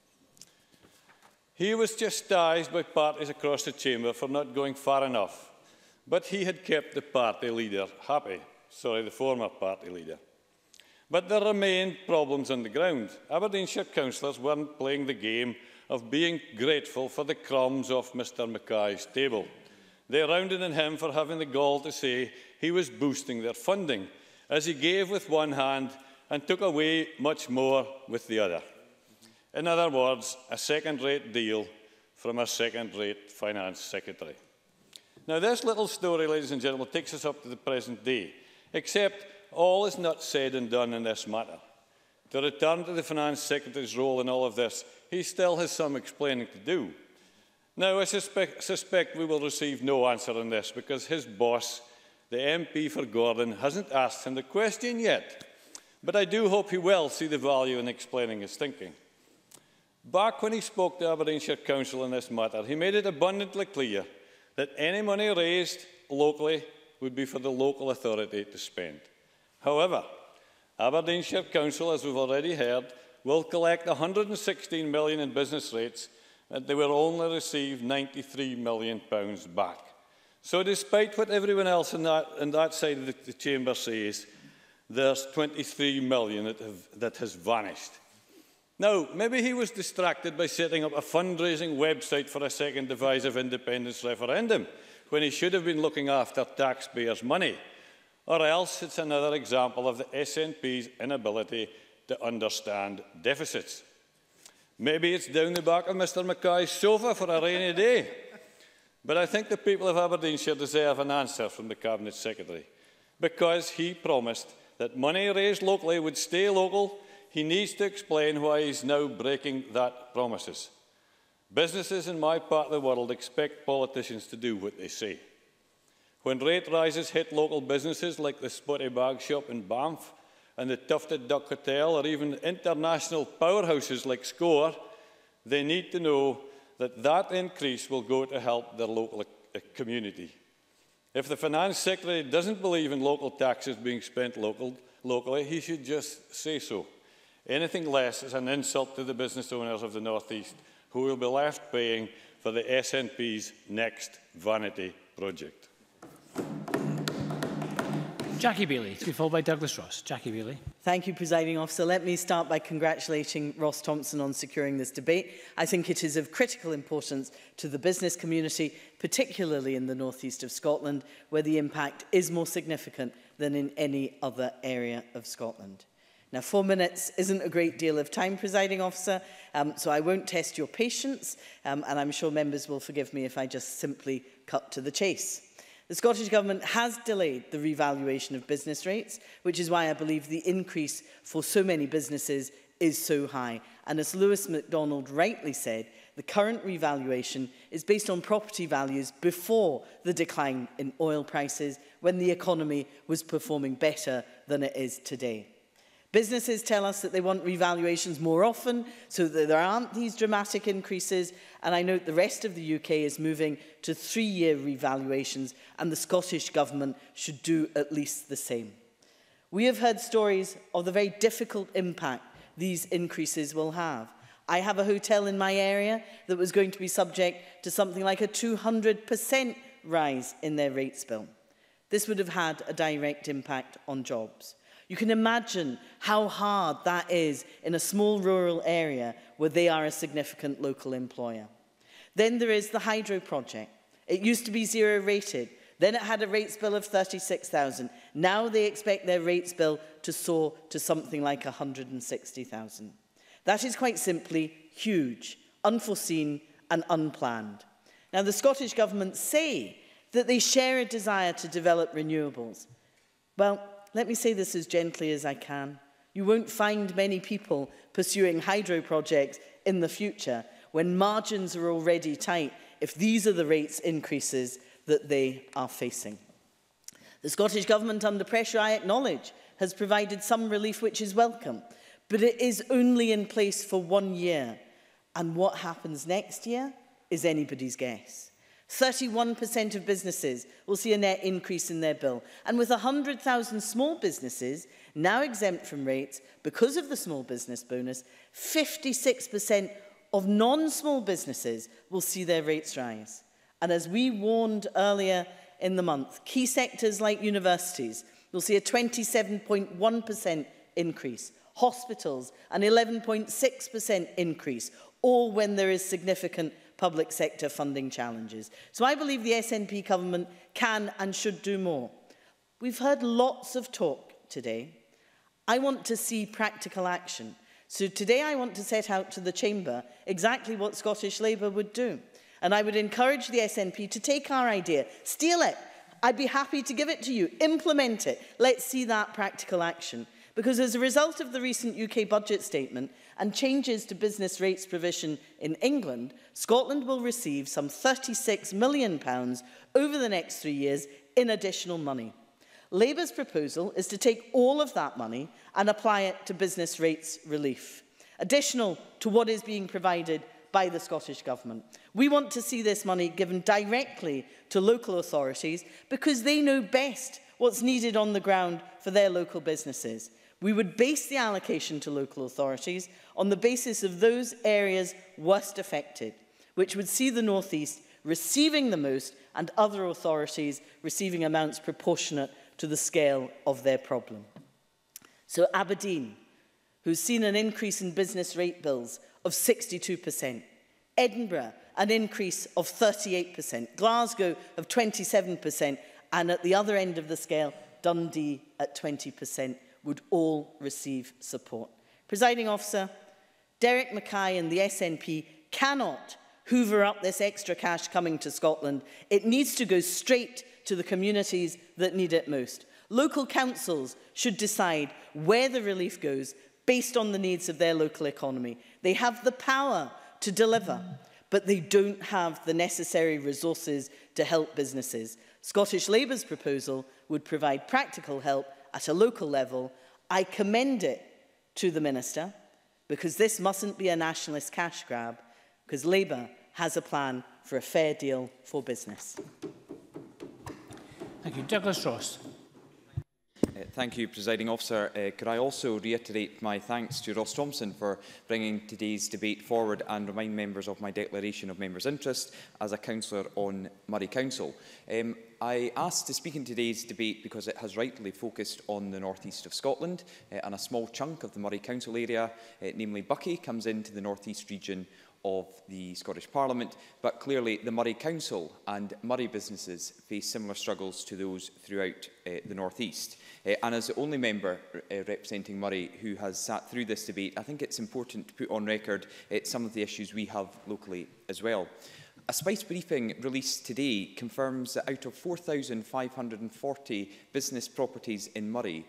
He was chastised by parties across the chamber for not going far enough, but he had kept the party leader happy. Sorry, the former party leader. But there remained problems on the ground. Aberdeenshire councillors weren't playing the game of being grateful for the crumbs off Mr Mackay's table. They rounded on him for having the gall to say he was boosting their funding, as he gave with one hand and took away much more with the other. In other words, a second-rate deal from a second-rate Finance Secretary. Now, this little story, ladies and gentlemen, takes us up to the present day, except all is not said and done in this matter. To return to the Finance Secretary's role in all of this, he still has some explaining to do. Now, I suspect we will receive no answer on this because his boss, the MP for Gordon, hasn't asked him the question yet. But I do hope he will see the value in explaining his thinking. Back when he spoke to Aberdeenshire Council on this matter, he made it abundantly clear that any money raised locally would be for the local authority to spend. However, Aberdeenshire Council, as we've already heard, will collect £116 million in business rates, and they will only receive £93 million back. So despite what everyone else on that side of the chamber says, there's £23 million that has vanished. Now, maybe he was distracted by setting up a fundraising website for a second divisive independence referendum when he should have been looking after taxpayers' money. Or else it's another example of the SNP's inability to understand deficits. Maybe it's down the back of Mr Mackay's sofa for a rainy day. But I think the people of Aberdeenshire deserve an answer from the Cabinet Secretary, because he promised that money raised locally would stay local. He needs to explain why he's now breaking that promises. Businesses in my part of the world expect politicians to do what they say. When rate rises hit local businesses like the Spotty Bag Shop in Banff and the Tufted Duck Hotel, or even international powerhouses like Score, they need to know that that increase will go to help their local community. If the Finance Secretary doesn't believe in local taxes being spent locally, he should just say so. Anything less is an insult to the business owners of the North East, who will be left paying for the SNP's next vanity project. Jackie Bailey, to be followed by Douglas Ross. Jackie Bailey. Thank you, Presiding Officer. Let me start by congratulating Ross Thomson on securing this debate. I think it is of critical importance to the business community, particularly in the North East of Scotland, where the impact is more significant than in any other area of Scotland. Now, 4 minutes isn't a great deal of time, Presiding Officer, so I won't test your patience, and I'm sure members will forgive me if I just simply cut to the chase. The Scottish Government has delayed the revaluation of business rates, which is why I believe the increase for so many businesses is so high. And as Lewis MacDonald rightly said, the current revaluation is based on property values before the decline in oil prices, when the economy was performing better than it is today. Businesses tell us that they want revaluations more often so that there aren't these dramatic increases, and I note the rest of the UK is moving to 3-year revaluations, and the Scottish Government should do at least the same. We have heard stories of the very difficult impact these increases will have. I have a hotel in my area that was going to be subject to something like a 200% rise in their rates bill. This would have had a direct impact on jobs. You can imagine how hard that is in a small rural area where they are a significant local employer. Then there is the hydro project. It used to be zero rated. Then it had a rates bill of 36,000. Now they expect their rates bill to soar to something like 160,000. That is quite simply huge, unforeseen and unplanned. Now, the Scottish Government say that they share a desire to develop renewables. Well, let me say this as gently as I can. You won't find many people pursuing hydro projects in the future when margins are already tight if these are the rates increases that they are facing. The Scottish Government, under pressure, I acknowledge, has provided some relief which is welcome, but it is only in place for 1 year. And what happens next year is anybody's guess. 31% of businesses will see a net increase in their bill. And with 100,000 small businesses now exempt from rates because of the small business bonus, 56% of non-small businesses will see their rates rise. And as we warned earlier in the month, key sectors like universities will see a 27.1% increase, hospitals an 11.6% increase, all when there is significant public sector funding challenges. So I believe the SNP government can and should do more. We've heard lots of talk today. I want to see practical action. So today I want to set out to the Chamber exactly what Scottish Labour would do. And I would encourage the SNP to take our idea, steal it. I'd be happy to give it to you, implement it. Let's see that practical action. Because as a result of the recent UK budget statement and changes to business rates provision in England, Scotland will receive some £36 million over the next 3 years in additional money. Labour's proposal is to take all of that money and apply it to business rates relief, additional to what is being provided by the Scottish Government. We want to see this money given directly to local authorities because they know best what's needed on the ground for their local businesses. We would base the allocation to local authorities on the basis of those areas worst affected, which would see the North East receiving the most and other authorities receiving amounts proportionate to the scale of their problem. So Aberdeen, who's seen an increase in business rate bills of 62%, Edinburgh, an increase of 38%, Glasgow of 27%, and at the other end of the scale, Dundee at 20%, would all receive support. Presiding Officer, Derek Mackay and the SNP cannot hoover up this extra cash coming to Scotland. It needs to go straight to the communities that need it most. Local councils should decide where the relief goes based on the needs of their local economy. They have the power to deliver, but they don't have the necessary resources to help businesses. Scottish Labour's proposal would provide practical help at a local level. I commend it to the Minister because this mustn't be a nationalist cash grab, because Labour has a plan for a fair deal for business. Thank you. Douglas Ross. Thank you, Presiding Officer. Could I also reiterate my thanks to Ross Thomson for bringing today's debate forward and remind members of my declaration of members' interest as a councillor on Murray Council. I asked to speak in today's debate because it has rightly focused on the north east of Scotland and a small chunk of the Murray Council area, namely Buckie, comes into the north east region of the Scottish Parliament, but clearly the Moray Council and Moray businesses face similar struggles to those throughout the North East. And as the only member representing Moray who has sat through this debate, I think it's important to put on record some of the issues we have locally as well. A Spice briefing released today confirms that out of 4,540 business properties in Moray,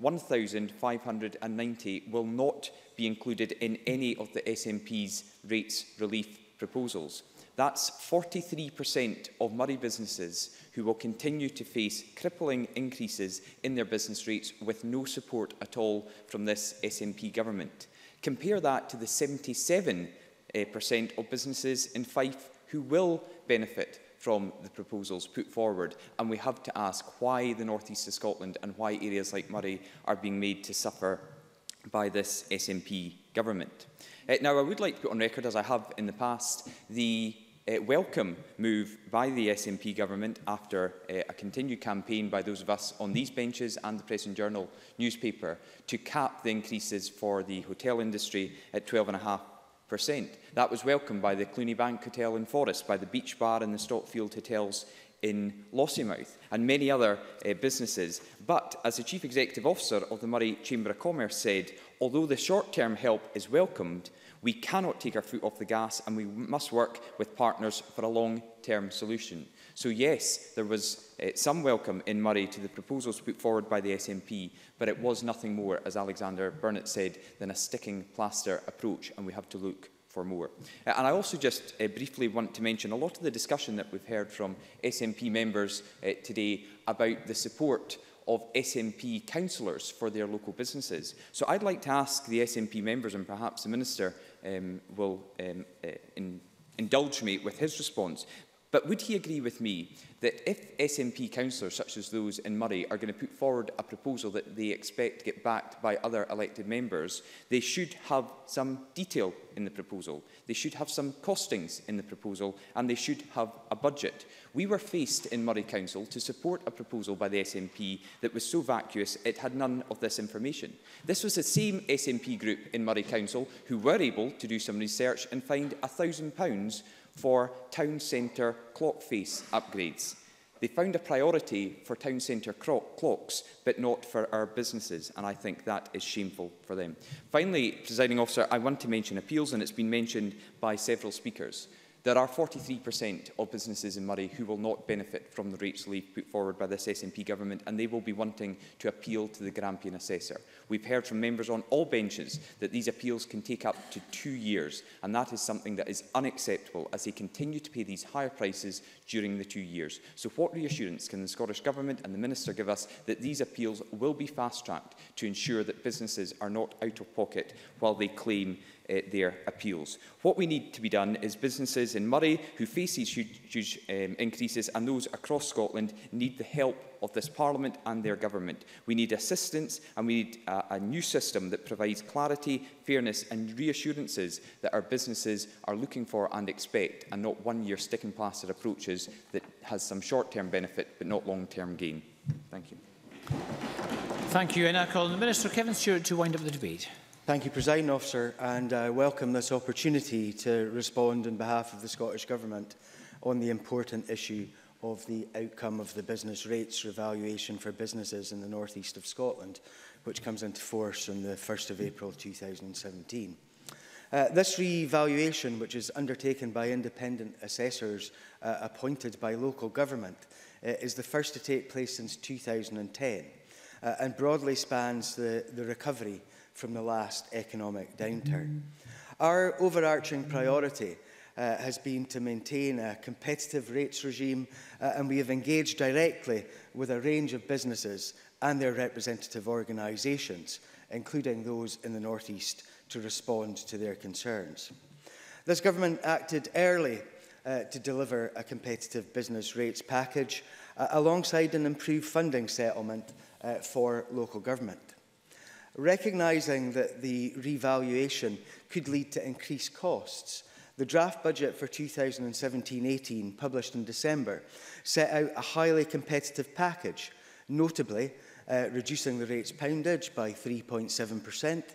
1,590 will not be included in any of the SNP's rates relief proposals. That's 43% of Moray businesses who will continue to face crippling increases in their business rates with no support at all from this SNP government. Compare that to the 77% of businesses in Fife who will benefit from the proposals put forward, and we have to ask why the North East of Scotland and why areas like Moray are being made to suffer by this SNP government. Now, I would like to put on record, as I have in the past, the welcome move by the SNP government after a continued campaign by those of us on these benches and the Press and Journal newspaper to cap the increases for the hotel industry at 12.5%. That was welcomed by the Cluny Bank Hotel in Forest, by the Beach Bar and the Stockfield Hotels in Lossiemouth, and many other businesses. But, as the Chief Executive Officer of the Moray Chamber of Commerce said, although the short-term help is welcomed, we cannot take our foot off the gas, and we must work with partners for a long-term solution. So yes, there was some welcome in Moray to the proposals put forward by the SNP, but it was nothing more, as Alexander Burnett said, than a sticking plaster approach, and we have to look for more. And I also just briefly want to mention a lot of the discussion that we've heard from SNP members today about the support of SNP councillors for their local businesses. So I'd like to ask the SNP members, and perhaps the Minister will indulge me with his response, but would he agree with me that if SNP councillors, such as those in Moray, are going to put forward a proposal that they expect to get backed by other elected members, they should have some detail in the proposal, they should have some costings in the proposal, and they should have a budget? We were faced in Moray Council to support a proposal by the SNP that was so vacuous it had none of this information. This was the same SNP group in Moray Council who were able to do some research and find £1,000 for town centre clock face upgrades. They found a priority for town centre clocks, but not for our businesses, and I think that is shameful for them. Finally, Presiding Officer, I want to mention appeals, and it's been mentioned by several speakers. There are 43% of businesses in Moray who will not benefit from the rates relief put forward by this SNP government, and they will be wanting to appeal to the Grampian Assessor. We've heard from members on all benches that these appeals can take up to 2 years, and that is something that is unacceptable as they continue to pay these higher prices during the 2 years. So what reassurance can the Scottish Government and the Minister give us that these appeals will be fast-tracked to ensure that businesses are not out of pocket while they claim their appeals? What we need to be done is businesses in Moray who face these huge increases, and those across Scotland, need the help of this Parliament and their government. We need assistance, and we need a new system that provides clarity, fairness and reassurances that our businesses are looking for and expect, and not one-year stick-and plaster approaches that has some short-term benefit but not long-term gain. Thank you. Thank you. And I call on the Minister, Kevin Stewart, to wind up the debate. Thank you, Presiding Officer, and I welcome this opportunity to respond on behalf of the Scottish Government on the important issue of the outcome of the business rates revaluation for businesses in the North East of Scotland, which comes into force on the 1st of April 2017. This revaluation, which is undertaken by independent assessors appointed by local government, is the first to take place since 2010 and broadly spans the recovery from the last economic downturn. Our overarching priority has been to maintain a competitive rates regime, and we have engaged directly with a range of businesses and their representative organisations, including those in the North East, to respond to their concerns. This government acted early to deliver a competitive business rates package alongside an improved funding settlement for local government. Recognising that the revaluation could lead to increased costs, the draft budget for 2017-18, published in December, set out a highly competitive package, notably reducing the rates poundage by 3.7%,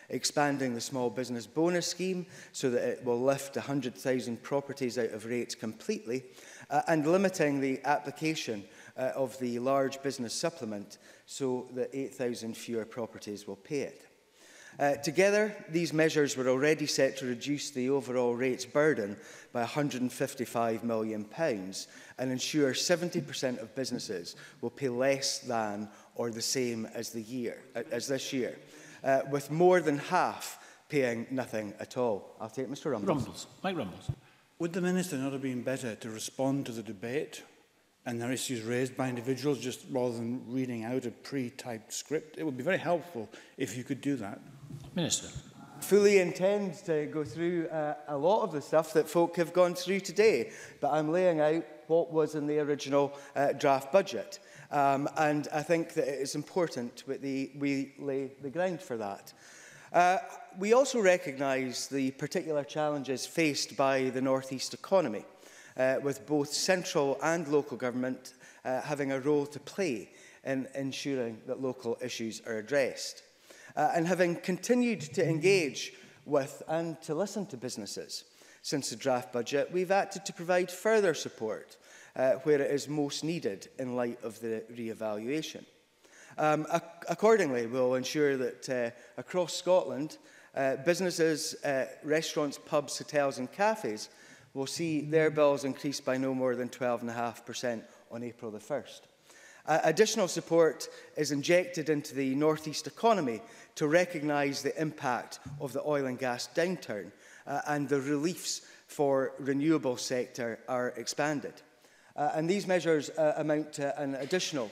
expanding the small business bonus scheme so that it will lift 100,000 properties out of rates completely, and limiting the application of the large business supplement so that 8,000 fewer properties will pay it. Together, these measures were already set to reduce the overall rates burden by £155 million and ensure 70% of businesses will pay less than or the same as this year, with more than half paying nothing at all. I'll take Mr Rumbles. Mike Rumbles. Would the Minister not have been better to respond to the debate and their issues raised by individuals just rather than reading out a pre-typed script? It would be very helpful if you could do that. Minister. Fully intend to go through a lot of the stuff that folk have gone through today, but I'm laying out what was in the original draft budget. And I think that it is important that we lay the ground for that. We also recognise the particular challenges faced by the North East economy, with both central and local government having a role to play in ensuring that local issues are addressed. And having continued to engage with and to listen to businesses since the draft budget, we've acted to provide further support where it is most needed in light of the re-evaluation. Accordingly, we'll ensure that across Scotland, businesses, restaurants, pubs, hotels and cafes will see their bills increase by no more than 12.5% on April the 1st. Additional support is injected into the North East economy to recognise the impact of the oil and gas downturn, and the reliefs for renewable sector are expanded. And these measures amount to an additional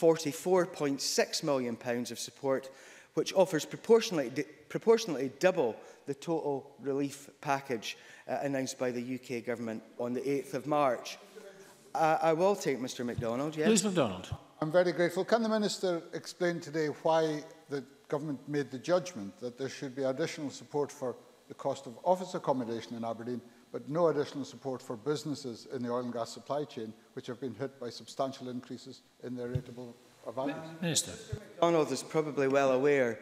£44.6 million of support, which offers proportionately double the total relief package announced by the UK Government on the 8th of March. I will take Mr MacDonald. Yes. Lewis MacDonald. I'm very grateful. Can the Minister explain today why the Government made the judgment that there should be additional support for the cost of office accommodation in Aberdeen, but no additional support for businesses in the oil and gas supply chain, which have been hit by substantial increases in their rateable values? Minister. Mr MacDonald is probably well aware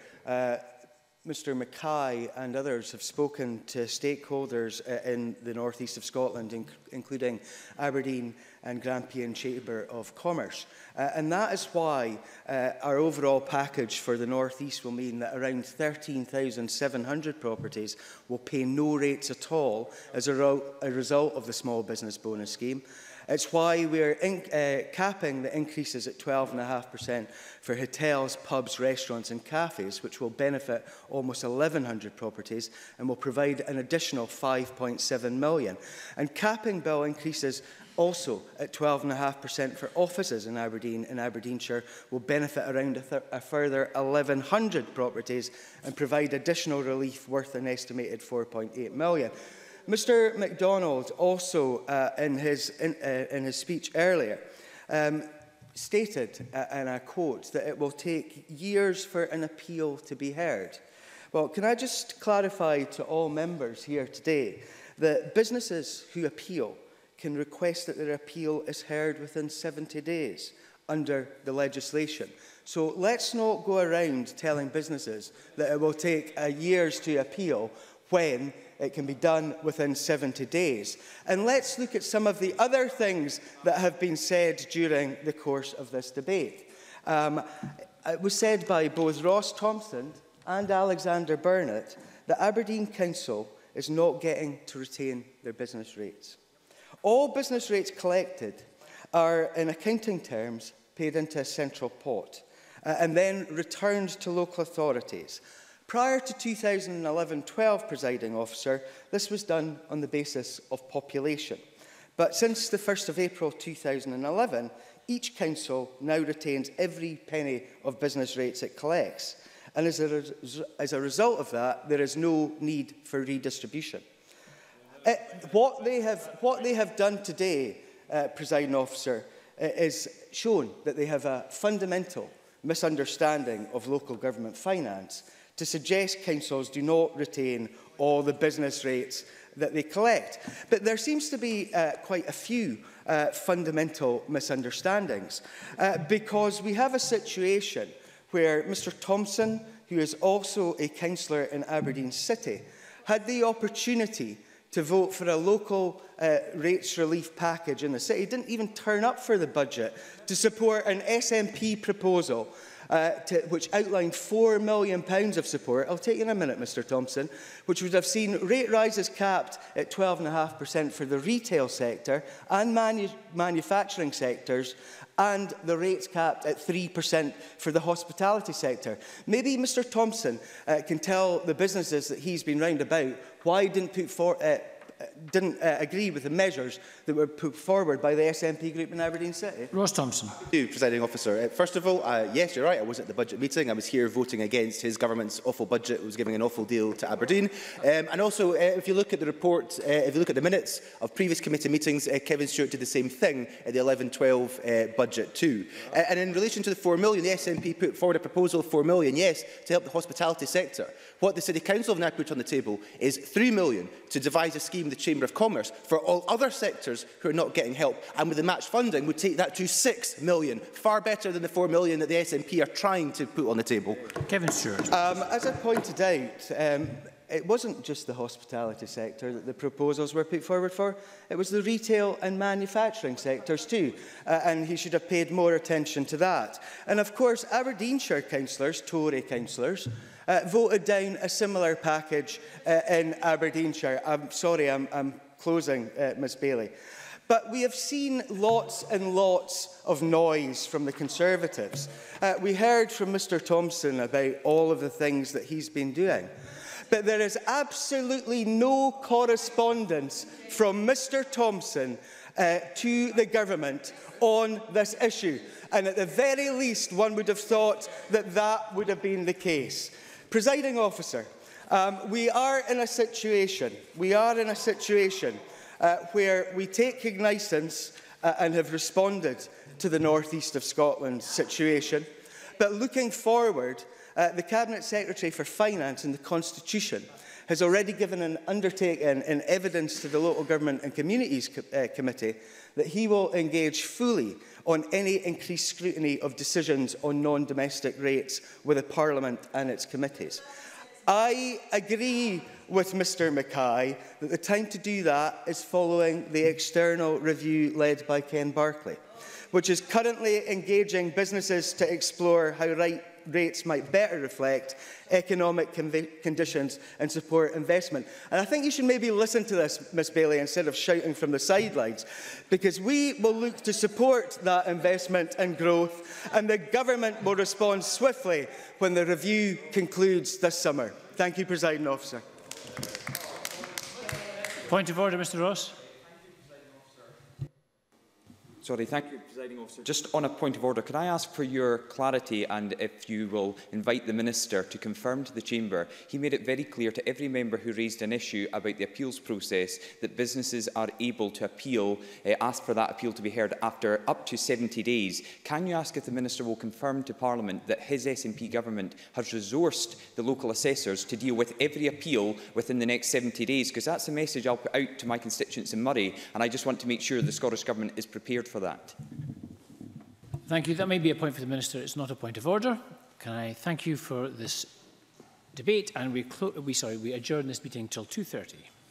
Mr Mackay and others have spoken to stakeholders in the North East of Scotland, including Aberdeen and Grampian Chamber of Commerce. And that is why our overall package for the North East will mean that around 13,700 properties will pay no rates at all as a result of the small business bonus scheme. It's why we're capping the increases at 12.5% for hotels, pubs, restaurants and cafes, which will benefit almost 1,100 properties and will provide an additional £5.7 million. And capping bill increases also at 12.5% for offices in Aberdeen and Aberdeenshire will benefit around a further 1,100 properties and provide additional relief worth an estimated £4.8 million. Mr MacDonald also, in his speech earlier, stated, and I quote, that it will take years for an appeal to be heard. Well, can I just clarify to all members here today that businesses who appeal can request that their appeal is heard within 70 days under the legislation. So let's not go around telling businesses that it will take years to appeal when it can be done within 70 days. And let's look at some of the other things that have been said during the course of this debate. It was said by both Ross Thomson and Alexander Burnett that Aberdeen Council is not getting to retain their business rates. All business rates collected are, in accounting terms, paid into a central pot and then returned to local authorities. Prior to 2011-12, presiding officer, this was done on the basis of population. But since the 1st of April 2011, each council now retains every penny of business rates it collects. And as a result of that, there is no need for redistribution. What they have done today, presiding officer, is shown that they have a fundamental misunderstanding of local government finance to suggest councils do not retain all the business rates that they collect. But there seems to be quite a few fundamental misunderstandings because we have a situation where Mr Thomson, who is also a councillor in Aberdeen City, had the opportunity to vote for a local rates relief package in the city, didn't even turn up for the budget to support an SNP proposal which outlined £4 million of support. I'll take you in a minute, Mr Thomson, which would have seen rate rises capped at 12.5% for the retail sector and manufacturing sectors, and the rates capped at 3% for the hospitality sector. Maybe Mr Thomson can tell the businesses that he's been round about why he didn't agree with the measures that were put forward by the SNP group in Aberdeen City. Ross Thomson. Thank you, Presiding Officer. First of all, yes, you're right, I was at the budget meeting. I was here voting against his government's awful budget. It was giving an awful deal to Aberdeen. And also, if you look at the report, if you look at the minutes of previous committee meetings, Kevin Stewart did the same thing at the 11-12 budget too. And in relation to the 4 million, the SNP put forward a proposal of 4 million, yes, to help the hospitality sector. What the City Council have now put on the table is 3 million to devise a scheme with the Chamber of Commerce for all other sectors who are not getting help, and with the match funding would take that to 6 million, far better than the 4 million that the SNP are trying to put on the table. Kevin Stewart. As I pointed out, it wasn't just the hospitality sector that the proposals were put forward for, it was the retail and manufacturing sectors too, and he should have paid more attention to that. And of course, Aberdeenshire councillors, Tory councillors, voted down a similar package in Aberdeenshire. I'm sorry, I'm closing, Ms Bailey. But we have seen lots and lots of noise from the Conservatives. We heard from Mr Thomson about all of the things that he's been doing. But there is absolutely no correspondence from Mr Thomson to the government on this issue. And at the very least, one would have thought that that would have been the case. Presiding Officer, we are in a situation where we take cognizance and have responded to the North East of Scotland situation. But looking forward, the Cabinet Secretary for Finance in the Constitution has already given an undertaking in evidence to the Local Government and Communities Committee that he will engage fully on any increased scrutiny of decisions on non-domestic rates with the Parliament and its committees. I agree with Mr Mackay that the time to do that is following the external review led by Ken Barclay, which is currently engaging businesses to explore how rates might better reflect economic conditions and support investment. And I think you should maybe listen to this, Ms Bailey, instead of shouting from the sidelines, because we will look to support that investment and growth, and the government will respond swiftly when the review concludes this summer. Thank you, Presiding Officer. Point of order, Mr Ross. Sorry, thank you, Presiding Officer. Just on a point of order, could I ask for your clarity and if you will invite the Minister to confirm to the Chamber? He made it very clear to every member who raised an issue about the appeals process that businesses are able to appeal, ask for that appeal to be heard after up to 70 days. Can you ask if the Minister will confirm to Parliament that his SNP government has resourced the local assessors to deal with every appeal within the next 70 days? Because that's a message I'll put out to my constituents in Murray, and I just want to make sure the Scottish Government is prepared for that. Thank you. That may be a point for the Minister. It's not a point of order. Can I thank you for this debate? And we adjourn this meeting till 2:30.